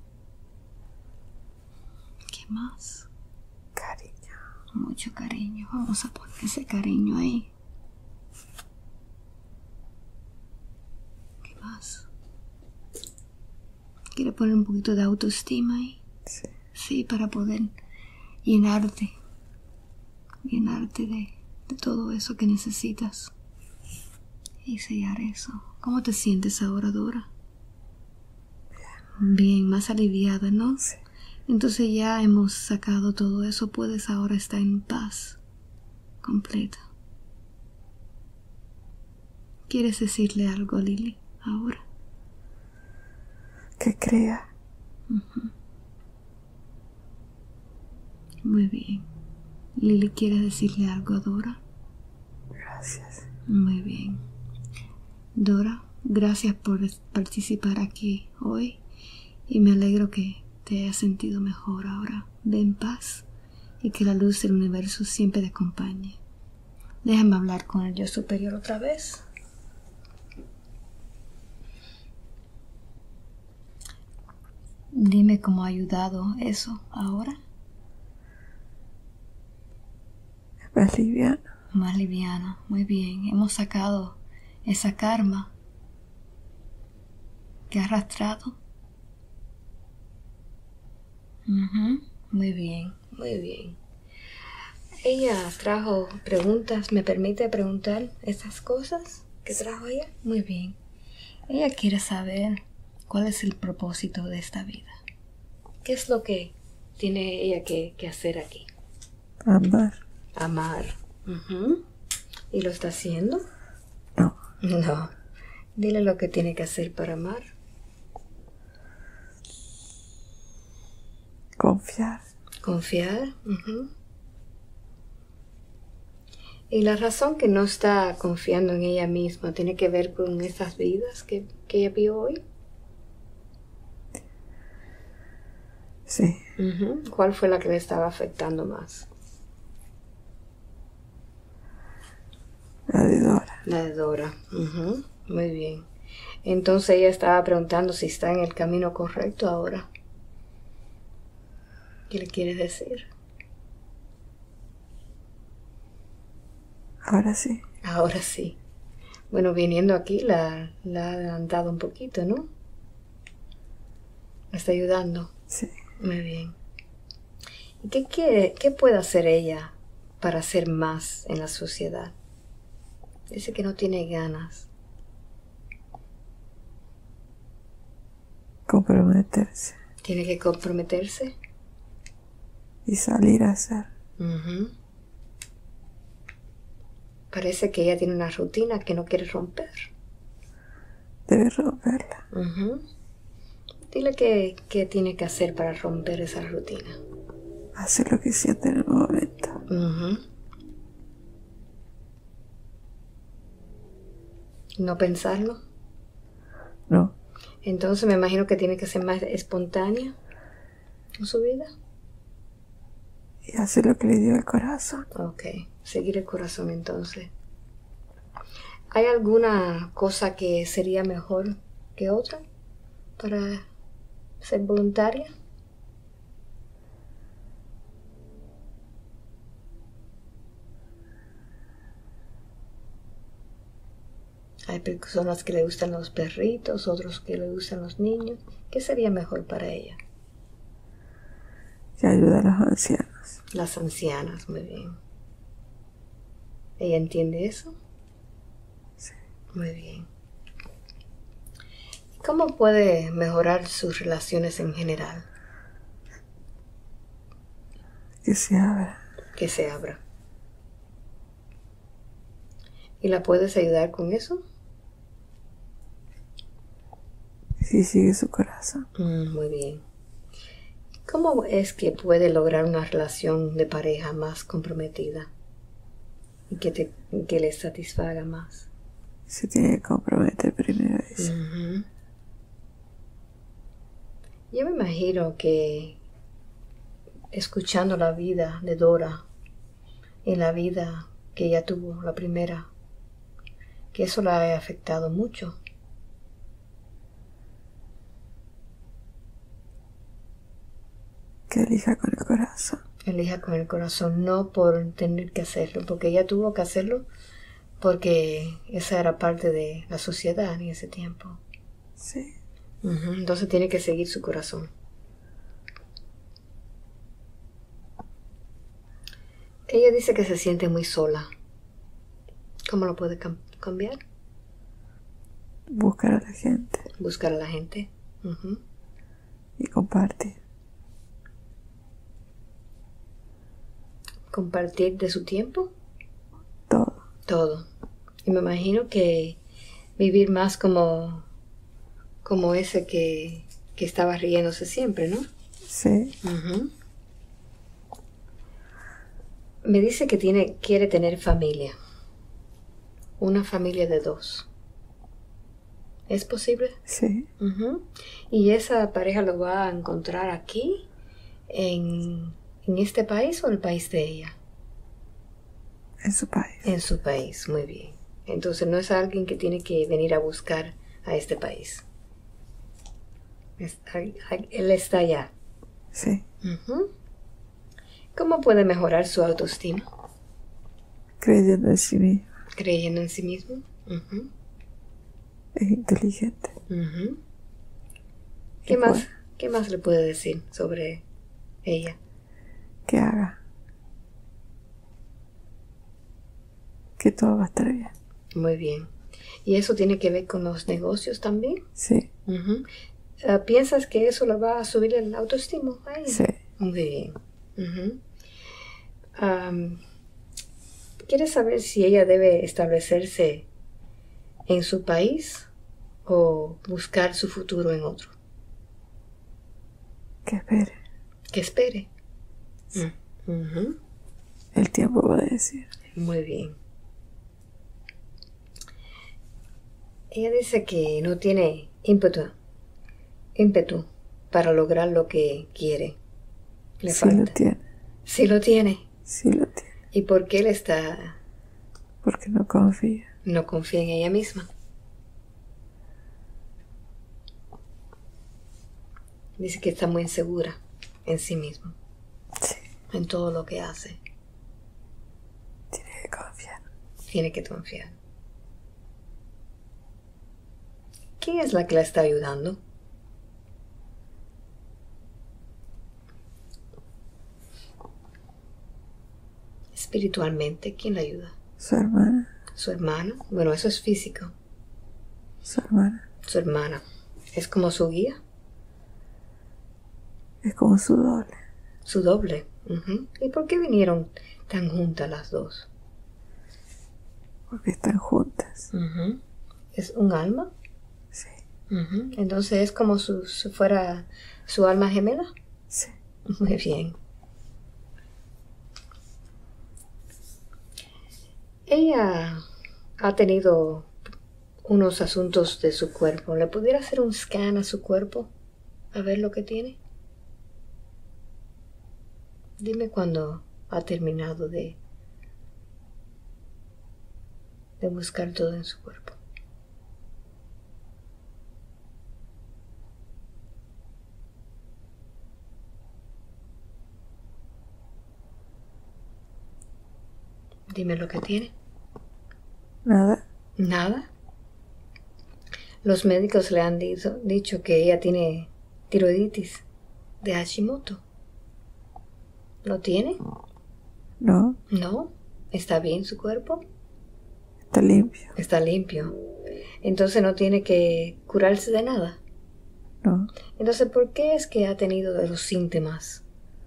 ¿Qué más? Cariño. Mucho cariño. Vamos a poner ese cariño ahí. ¿Qué más? ¿Quieres poner un poquito de autoestima ahí? Sí. Sí, para poder llenarte de todo eso que necesitas y sellar eso. ¿Cómo te sientes ahora, Dora? Bien, más aliviada, ¿no? Sí. Entonces ya hemos sacado todo eso, puedes ahora estar en paz completa. ¿Quieres decirle algo a Lily ahora? Que crea. Muy bien. Lily quiere decirle algo a Dora. Gracias. Muy bien. Dora, gracias por participar aquí hoy y me alegro que te hayas sentido mejor ahora. Ve en paz y que la luz del universo siempre te acompañe. Déjame hablar con el yo superior otra vez. Dime cómo ha ayudado eso ahora. Más liviano. Más liviano, muy bien. Hemos sacado esa karma que ha arrastrado. Muy bien, muy bien. Ella trajo preguntas. ¿Me permite preguntar estas cosas que trajo ella? Muy bien. Ella quiere saber cuál es el propósito de esta vida. ¿Qué es lo que tiene ella que hacer aquí? Amar. Amar. ¿Y lo está haciendo? No. No. Dile lo que tiene que hacer para amar. Confiar. Confiar. Y la razón que no está confiando en ella misma tiene que ver con esas vidas que ella vio hoy. Sí. ¿Cuál fue la que le estaba afectando más? La de Dora. La de Dora. Muy bien. Entonces ella estaba preguntando si está en el camino correcto ahora. ¿Qué le quieres decir? Ahora sí. Ahora sí. Bueno, viniendo aquí la ha adelantado un poquito, ¿no? ¿Me está ayudando? Sí. Muy bien. ¿Y qué puede hacer ella para hacer más en la sociedad? Dice que no tiene ganas. Comprometerse. Tiene que comprometerse. Y salir a hacer. Parece que ella tiene una rutina que no quiere romper. Debe romperla. Dile qué tiene que hacer para romper esa rutina. Hacer lo que siente en el momento. ¿No pensarlo? No. Entonces me imagino que tiene que ser más espontánea en su vida. Y hacer lo que le dio el corazón. Ok, seguir el corazón entonces. ¿Hay alguna cosa que sería mejor que otra para ser voluntaria? Hay personas que le gustan los perritos, otros que le gustan los niños. ¿Qué sería mejor para ella? Que ayuda a los ancianos. Las ancianas, muy bien. ¿Ella entiende eso? Sí. Muy bien. ¿Cómo puede mejorar sus relaciones en general? Que se abra. Que se abra. ¿Y la puedes ayudar con eso? Si sigue su corazón. Muy bien. ¿Cómo es que puede lograr una relación de pareja más comprometida y que le satisfaga más? Se tiene que comprometer primero ella. Yo me imagino que escuchando la vida de Dora y la vida que ella tuvo, la primera, que eso la ha afectado mucho. Que elija con el corazón. Elija con el corazón, no por tener que hacerlo, porque ella tuvo que hacerlo porque esa era parte de la sociedad en ese tiempo. Sí. Entonces tiene que seguir su corazón. Ella dice que se siente muy sola. ¿Cómo lo puede cambiar? Buscar a la gente. Buscar a la gente. Y compartir. Compartir de su tiempo. Todo. Todo. Y me imagino que vivir más como ese que estaba riéndose siempre, ¿no? Sí. Me dice que quiere tener familia. Una familia de 2. ¿Es posible? Sí. ¿Y esa pareja lo va a encontrar aquí, en este país o en el país de ella? En su país. En su país, muy bien. Entonces no es alguien que tiene que venir a buscar a este país. Él está allá. Sí. ¿Cómo puede mejorar su autoestima? Creyendo en sí mismo. Creyendo en sí mismo. Es inteligente. ¿Qué más le puede decir sobre ella? Que haga. Que todo va a estar bien. Muy bien. ¿Y eso tiene que ver con los negocios también? Sí. ¿Piensas que eso le va a subir el autoestima a ella? Sí. Muy bien. ¿Quieres saber si ella debe establecerse en su país o buscar su futuro en otro? Que espere. Que espere. Sí. El tiempo va a decir. Muy bien. Ella dice que no tiene ímpetu para lograr lo que quiere. Le falta. Lo tiene. Sí lo tiene. Sí lo tiene. ¿Y por qué él está? Porque no confía. No confía en ella misma. Dice que está muy insegura en sí misma. Sí. En todo lo que hace. Tiene que confiar. Tiene que confiar. ¿Quién es la que la está ayudando? Espiritualmente, ¿quién la ayuda? Su hermana. Su hermana. Bueno, eso es físico. Su hermana. Su hermana. ¿Es como su guía? Es como su doble. Su doble. ¿Y por qué vinieron tan juntas las dos? Porque están juntas. ¿Es un alma? Sí. Entonces es como si fuera su alma gemela. Sí. Muy bien. Ella ha tenido unos asuntos de su cuerpo. ¿Le pudiera hacer un scan a su cuerpo? A ver lo que tiene. Dime cuándo ha terminado de buscar todo en su cuerpo. Dime lo que tiene. Nada. Nada. Los médicos le han dicho que ella tiene tiroiditis de Hashimoto. ¿Lo tiene? No. No. ¿Está bien su cuerpo? Está limpio. Está limpio. Entonces no tiene que curarse de nada. No. Entonces, ¿por qué es que ha tenido los síntomas?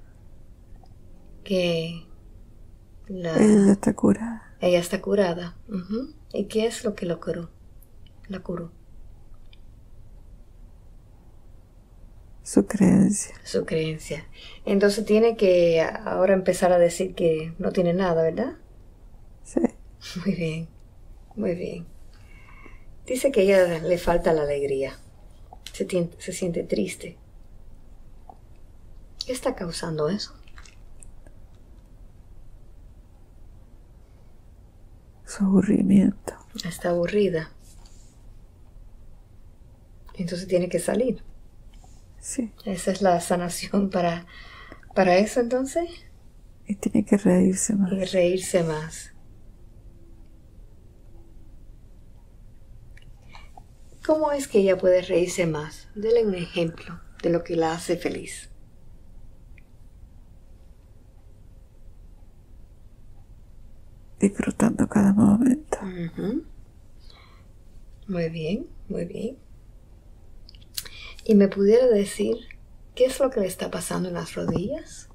Que ella está curada. Ella está curada. ¿Y qué es lo que lo curó? La curó. Su creencia. Su creencia. Entonces tiene que ahora empezar a decir que no tiene nada, ¿verdad? Sí. Muy bien. Muy bien. Dice que a ella le falta la alegría. Se siente triste. ¿Qué está causando eso? Su aburrimiento. Está aburrida. Entonces tiene que salir. Sí. Esa es la sanación para eso entonces. Y tiene que reírse más. Y reírse más. ¿Cómo es que ella puede reírse más? Dele un ejemplo de lo que la hace feliz. Disfrutando cada momento. Muy bien, muy bien. ¿Y me pudiera decir qué es lo que le está pasando en las rodillas?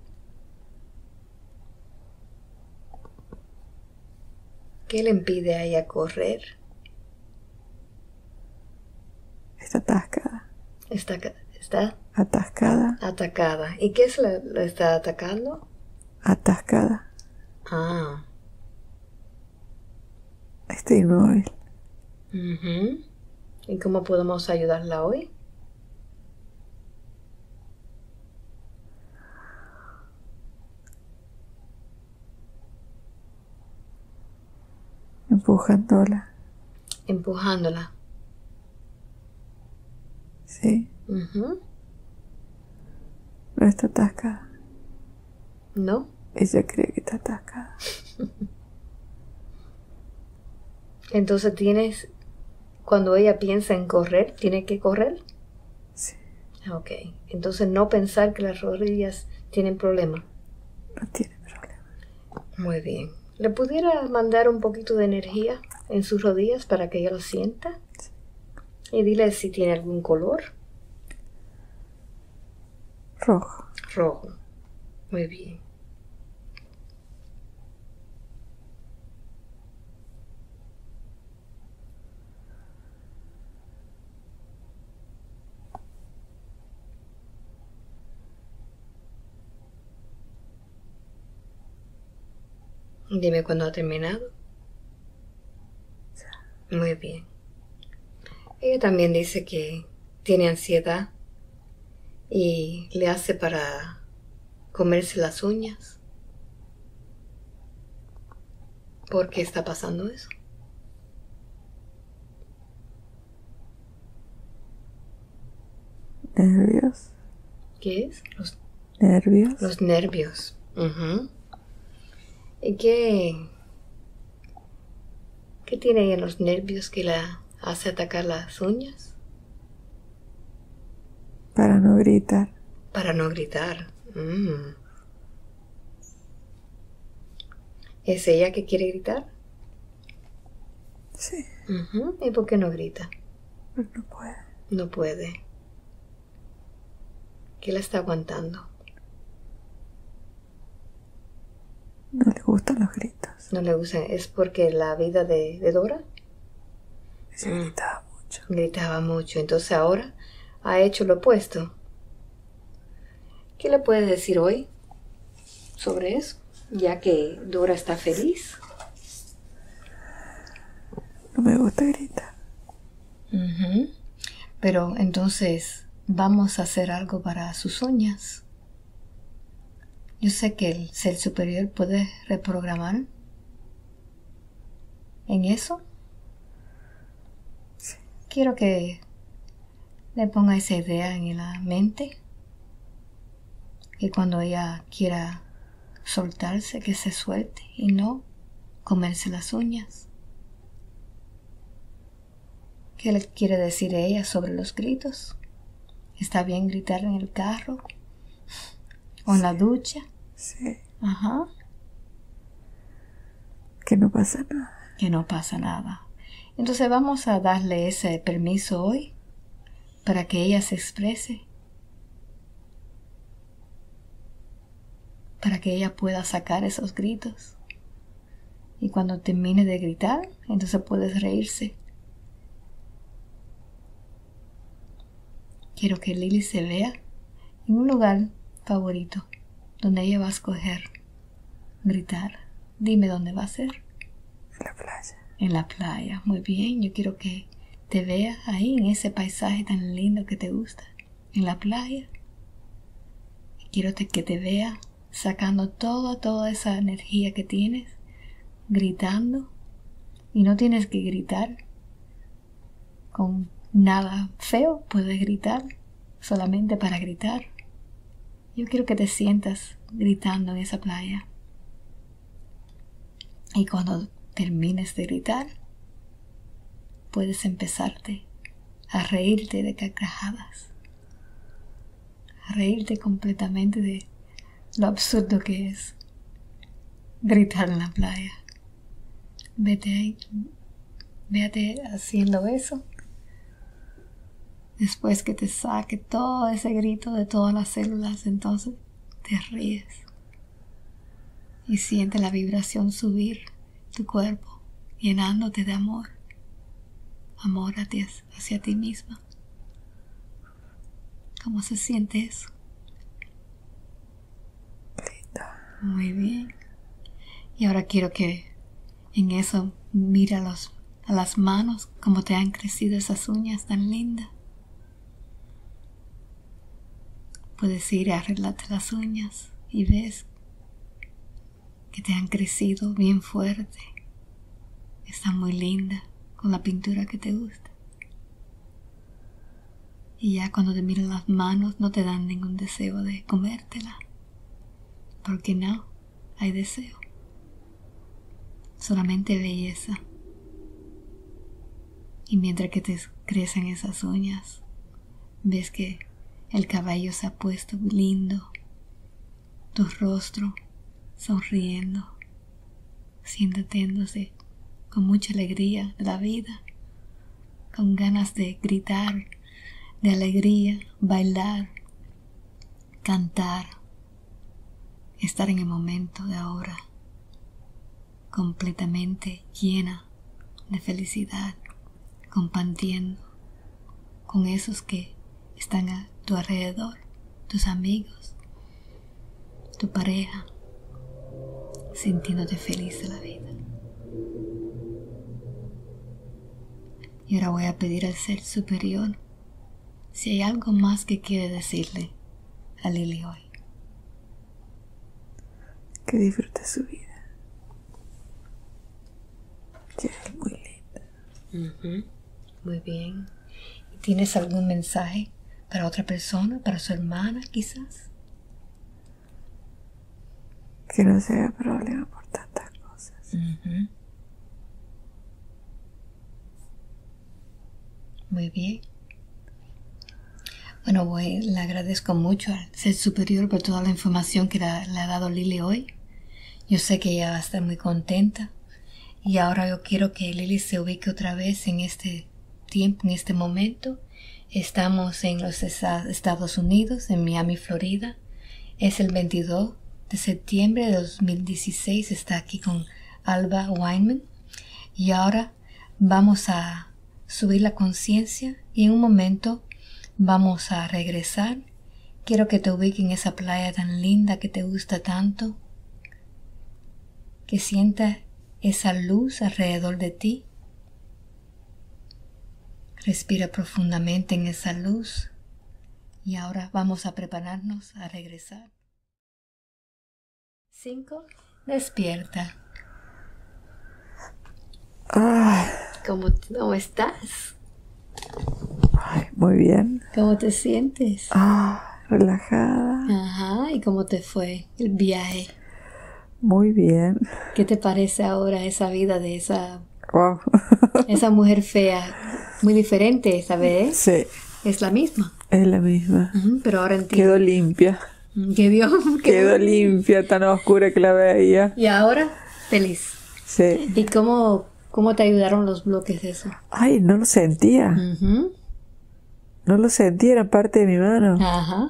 ¿Qué le impide a ella correr? Está atascada. ¿Está? Atascada. Atacada. ¿Y qué es lo está atacando? Atascada. Ah. Está inmóvil. ¿Y cómo podemos ayudarla hoy? Empujándola. Empujándola. Sí. Sí. No está atascada. ¿No? Ella cree que está atascada. Entonces cuando ella piensa en correr, ¿tiene que correr? Sí. Ok. Entonces no pensar que las rodillas tienen problema. No tiene problema. Muy bien. ¿Le pudiera mandar un poquito de energía en sus rodillas para que ella lo sienta? Sí. Y dile si tiene algún color. Rojo. Rojo. Muy bien. Dime cuándo ha terminado. Muy bien. Ella también dice que tiene ansiedad y le hace para comerse las uñas. ¿Por qué está pasando eso? Nervios. ¿Qué es? Los Nervios. Los nervios. ¿Y qué tiene ella en los nervios que la hace atacar las uñas? Para no gritar. Para no gritar. ¿Es ella que quiere gritar? Sí. ¿Y por qué no grita? Pero no puede. No puede. ¿Qué la está aguantando? No le gustan los gritos. No le gusta. ¿Es porque la vida de Dora? Ella gritaba mucho. Gritaba mucho. Entonces ahora ha hecho lo opuesto. ¿Qué le puedes decir hoy sobre eso? Ya que Dora está feliz. No me gusta gritar. Pero entonces vamos a hacer algo para sus uñas. Yo sé que el ser superior puede reprogramar en eso. Sí. Quiero que le ponga esa idea en la mente. Que cuando ella quiera soltarse, que se suelte y no comerse las uñas. ¿Qué le quiere decir ella sobre los gritos? ¿Está bien gritar en el carro? ¿O en la ducha? Sí. Ajá. Que no pasa nada. Que no pasa nada. Entonces vamos a darle ese permiso hoy para que ella se exprese. Para que ella pueda sacar esos gritos. Y cuando termine de gritar, entonces puedes reírse. Quiero que Lily se vea en un lugar favorito, donde ella va a escoger gritar. Dime dónde va a ser. En la playa. En la playa. Muy bien, yo quiero que te vea ahí en ese paisaje tan lindo que te gusta. En la playa. Quiero que te vea sacando toda esa energía que tienes, gritando. Y no tienes que gritar con nada feo, puedes gritar solamente para gritar. Yo quiero que te sientas gritando en esa playa. Y cuando termines de gritar, puedes empezarte a reírte de carcajadas. A reírte completamente de lo absurdo que es gritar en la playa. Vete ahí, véate haciendo eso. Después que te saque todo ese grito de todas las células, entonces te ríes. Y siente la vibración subir tu cuerpo, llenándote de amor. Amor hacia ti misma. ¿Cómo se siente eso? Linda. Muy bien. Y ahora quiero que en eso mira a las manos, cómo te han crecido esas uñas tan lindas. Puedes ir a arreglarte las uñas y ves que te han crecido bien fuerte. Está muy linda con la pintura que te gusta. Y ya cuando te miran las manos no te dan ningún deseo de comértela. Porque no hay deseo. Solamente belleza. Y mientras que te crecen esas uñas, ves que el cabello se ha puesto lindo, tu rostro sonriendo, sintiéndose con mucha alegría de la vida, con ganas de gritar, de alegría, bailar, cantar, estar en el momento de ahora, completamente llena de felicidad, compartiendo con esos que están a tu alrededor, tus amigos, tu pareja, sintiéndote feliz de la vida. Y ahora voy a pedir al Ser Superior si hay algo más que quiere decirle a Lily hoy. Que disfrute su vida. Que es muy linda. Muy bien. ¿Tienes algún mensaje para otra persona, para su hermana quizás? Que no se haga problema por tantas cosas. Muy bien. Bueno, le agradezco mucho al Ser Superior por toda la información que le ha dado Lily hoy. Yo sé que ella va a estar muy contenta. Y ahora yo quiero que Lily se ubique otra vez en este tiempo, en este momento. Estamos en los Estados Unidos, en Miami, Florida. Es el 22 de septiembre de 2016. Está aquí con Alba Weinman. Y ahora vamos a subir la conciencia y en un momento vamos a regresar. Quiero que te ubiques en esa playa tan linda que te gusta tanto. Que sientas esa luz alrededor de ti. Respira profundamente en esa luz. Y ahora vamos a prepararnos a regresar. 5. Despierta. Ay, ¿Cómo estás? ay, muy bien. ¿Cómo te sientes? Relajada. Ajá, ¿y cómo te fue el viaje? Muy bien. ¿Qué te parece ahora esa vida de esa Wow. mujer fea? Muy diferente, ¿sabes? Sí, Es la misma. es la misma. Pero ahora entiendo. Quedó limpia. Quedó limpia, tan oscura que la veía. Y ahora, feliz. Sí. ¿Y cómo te ayudaron los bloques de eso? Ay, no lo sentía. No lo sentía, era parte de mi mano. Ajá.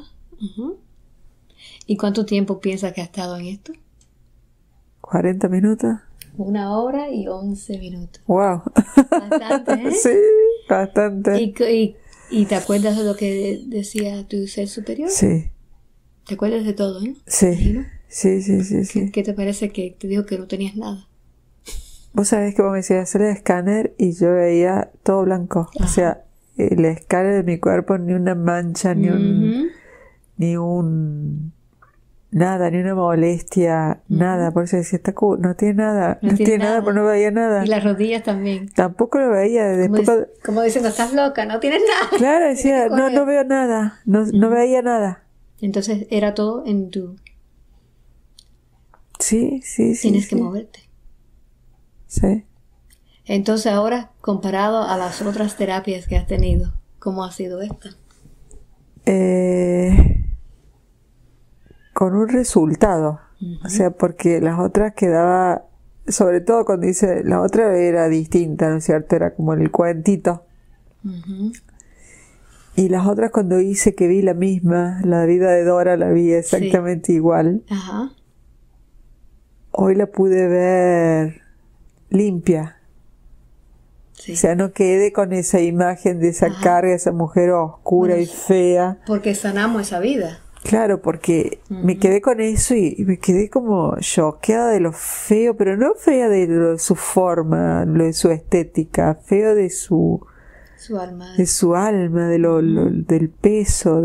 ¿Y cuánto tiempo piensas que has estado en esto? 40 minutos. 1 hora y 11 minutos. Wow. Bastante, ¿eh? Sí, bastante. ¿Y te acuerdas de lo que decía tu Ser Superior? Sí. ¿Te acuerdas de todo, eh? Sí. ¿No? Sí. ¿Qué te parece que te dijo que no tenías nada? Vos sabés que vos me decías hacer el escáner y yo veía todo blanco. Ajá. O sea, el escáner de mi cuerpo, ni una mancha, ni un nada, ni una molestia, nada. Por eso decía, no tiene nada, no tiene nada, pero no veía nada. Y las rodillas también. Tampoco lo veía. Después, como diciendo, estás loca, no tienes nada. Claro, decía, no veo nada, no veía nada. Entonces era todo en tu... Sí. Tienes que moverte. Sí. Entonces ahora, comparado a las otras terapias que has tenido, ¿cómo ha sido esta? Con un resultado. O sea, porque las otras quedaba, sobre todo cuando dice, la otra era distinta, ¿no es cierto? Era como el cuentito. Y las otras cuando hice que vi la misma, la vida de Dora la vi exactamente igual. Ajá. Hoy la pude ver limpia. Sí. O sea, no quedé con esa imagen de esa carga, esa mujer oscura y fea. Porque sanamos esa vida. Claro, porque me quedé con eso y me quedé como choqueada de lo feo, pero no fea de su forma, de su estética, feo de su alma. De su alma, del peso,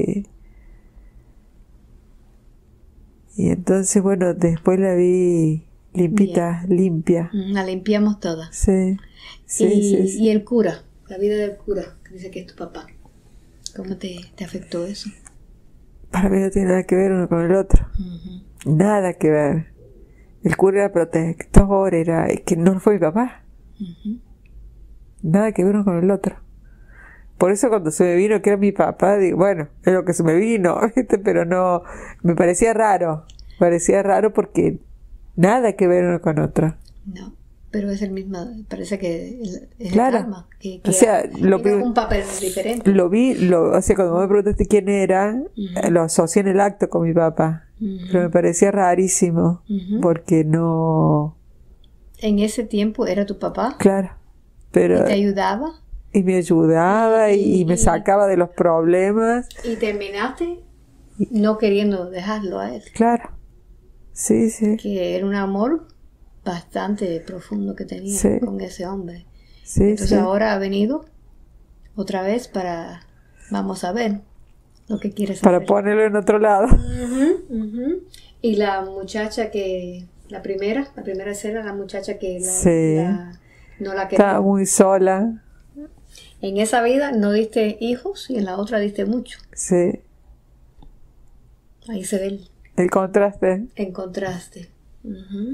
Y entonces, bueno, después la vi limpita, limpia. La limpiamos toda. Sí. Y el cura, la vida del cura, que dice que es tu papá. ¿Cómo te afectó eso? Para mí no tiene nada que ver uno con el otro. Ujú. Nada que ver. El cura era protector, era que no fue mi papá. Ujú. Nada que ver uno con el otro. Por eso cuando se me vino que era mi papá, digo, bueno, es lo que se me vino, ¿viste? Pero no, me parecía raro. Parecía raro porque nada que ver uno con otro. No, pero es el mismo, parece que es Claro. el karma, que O sea, tiene un papel diferente. lo vi, o sea, cuando me preguntaste quién era, Ujú. lo asocié en el acto con mi papá. Ujú. Pero me parecía rarísimo, Ujú. porque no... En ese tiempo era tu papá Claro, y pero... te ayudaba Y me ayudaba y me sacaba de los problemas. y terminaste no queriendo dejarlo a él, Claro, sí, sí, que era un amor bastante profundo que tenía Sí. con ese hombre. sí, Entonces sí. ahora ha venido otra vez para, vamos a ver lo que quieres Para hacer. ponerlo en otro lado. Ujú, ujú. Y la muchacha que, la primera escena, la muchacha que Sí. no la Estaba quería. muy sola. En esa vida no diste hijos y en la otra diste mucho. Sí, Ahí se ve el contraste. el contraste. Ujú.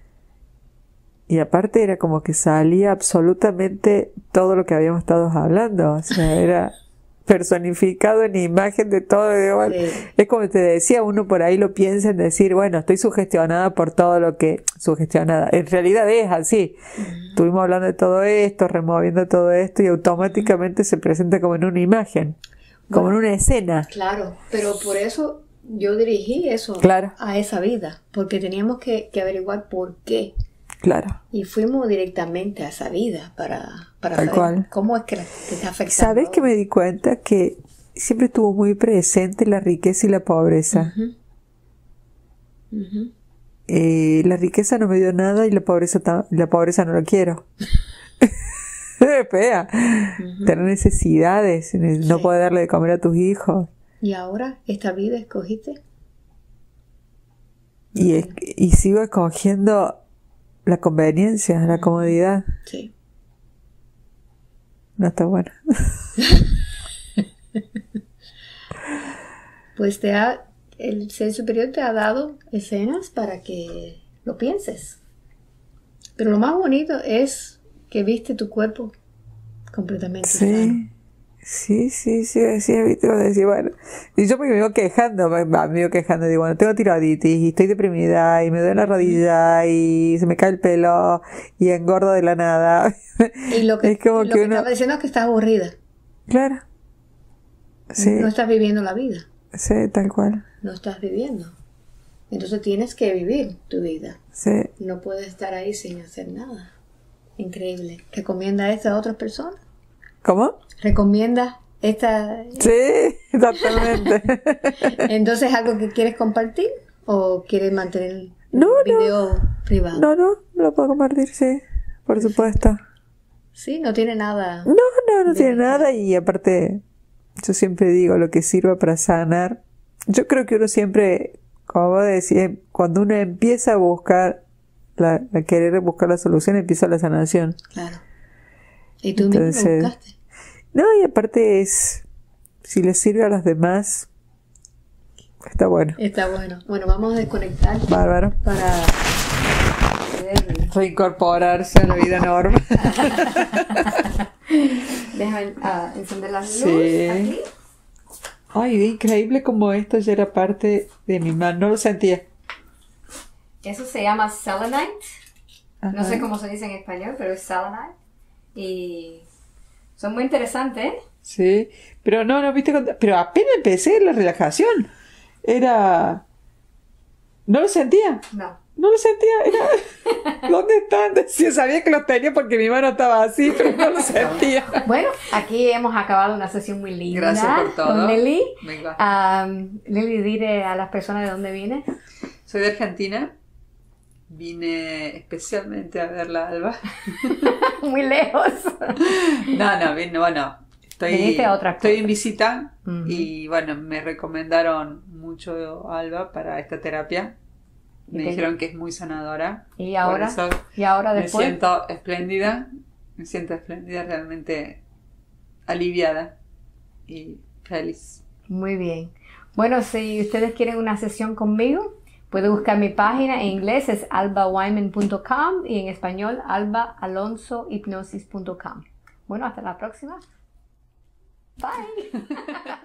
Y aparte era como que salía absolutamente todo lo que habíamos estado hablando. O sea, era personificado en imagen de todo. Bueno, Sí. es como te decía, uno por ahí lo piensa en decir, bueno, estoy sugestionada por todo lo que... Sugestionada. En realidad es así. Estuvimos hablando de todo esto, removiendo todo esto y automáticamente se presenta como en una imagen, como en una escena. Claro, pero por eso yo dirigí eso Claro. a esa vida, porque teníamos que averiguar por qué. Claro. Y fuimos directamente a esa vida para Tal saber cual. cómo es que te está afectando. ¿Sabes que me di cuenta que siempre estuvo muy presente la riqueza y la pobreza? Ujú. Ujú. La riqueza no me dio nada y la pobreza no la quiero. Es fea. Ujú. Tener necesidades, no Sí. poder darle de comer a tus hijos. Y ahora, esta vida escogiste. Y sigo escogiendo la conveniencia, la comodidad. Sí. No está bueno. Pues el ser superior te ha dado escenas para que lo pienses. Pero lo más bonito es que viste tu cuerpo completamente sano. Sí, viste, cuando decía, bueno, y yo porque me iba quejando, digo, bueno, tengo tiroiditis y estoy deprimida y me duele la rodilla y se me cae el pelo y engordo de la nada. Y lo que, Es como lo que que uno- estaba diciendo es que estás aburrida. Claro. Sí, No estás viviendo la vida. sí, tal cual. No estás viviendo. Entonces tienes que vivir tu vida. Sí. No puedes estar ahí sin hacer nada. Increíble. ¿Recomienda esto a otras personas? ¿Cómo? ¿Recomienda esta? Sí, totalmente. Entonces, ¿algo que quieres compartir? ¿O quieres mantener el No, video privado? No lo puedo compartir, sí, por supuesto. Sí, no tiene nada. No tiene nada y aparte, yo siempre digo lo que sirva para sanar. Yo creo que uno siempre, como vos decís, cuando uno empieza a buscar, a querer buscar la solución, empieza la sanación. Claro. ¿Y tú mismo lo buscaste? No, y aparte si le sirve a los demás, está bueno. Está bueno. Bueno, vamos a desconectar Bárbaro. para poder... Reincorporarse a la vida normal. Déjame encender la luz Sí. aquí. Ay, increíble como esto ya era parte de mi mano. No lo sentía. Eso se llama selenite. No Ajá. sé cómo se dice en español, pero es selenite. Y son muy interesantes, ¿eh? Sí, pero no, viste, pero apenas empecé la relajación. No lo sentía. No lo sentía, ¿dónde están? Decía, sabía que los tenía porque mi mano estaba así, pero no lo sentía. Bueno, aquí hemos acabado una sesión muy linda. Gracias por todo. Con Lili. Venga. Lili, dile a las personas de dónde vienes. Soy de Argentina. Vine especialmente a ver la Alba. Muy lejos. Bueno, Viniste a otra estoy cosa. en visita. Ujú. Y bueno, me recomendaron mucho Alba para esta terapia. Me ¿Y te- dijeron que es muy sanadora. Y ahora, Por eso y ahora me después. siento espléndida, realmente aliviada. Y Feliz. Muy bien. Bueno, si ustedes quieren una sesión conmigo, pueden buscar mi página. En inglés es albaweinman.com y en español albaalonsohipnosis.com. Bueno, hasta la próxima. Bye.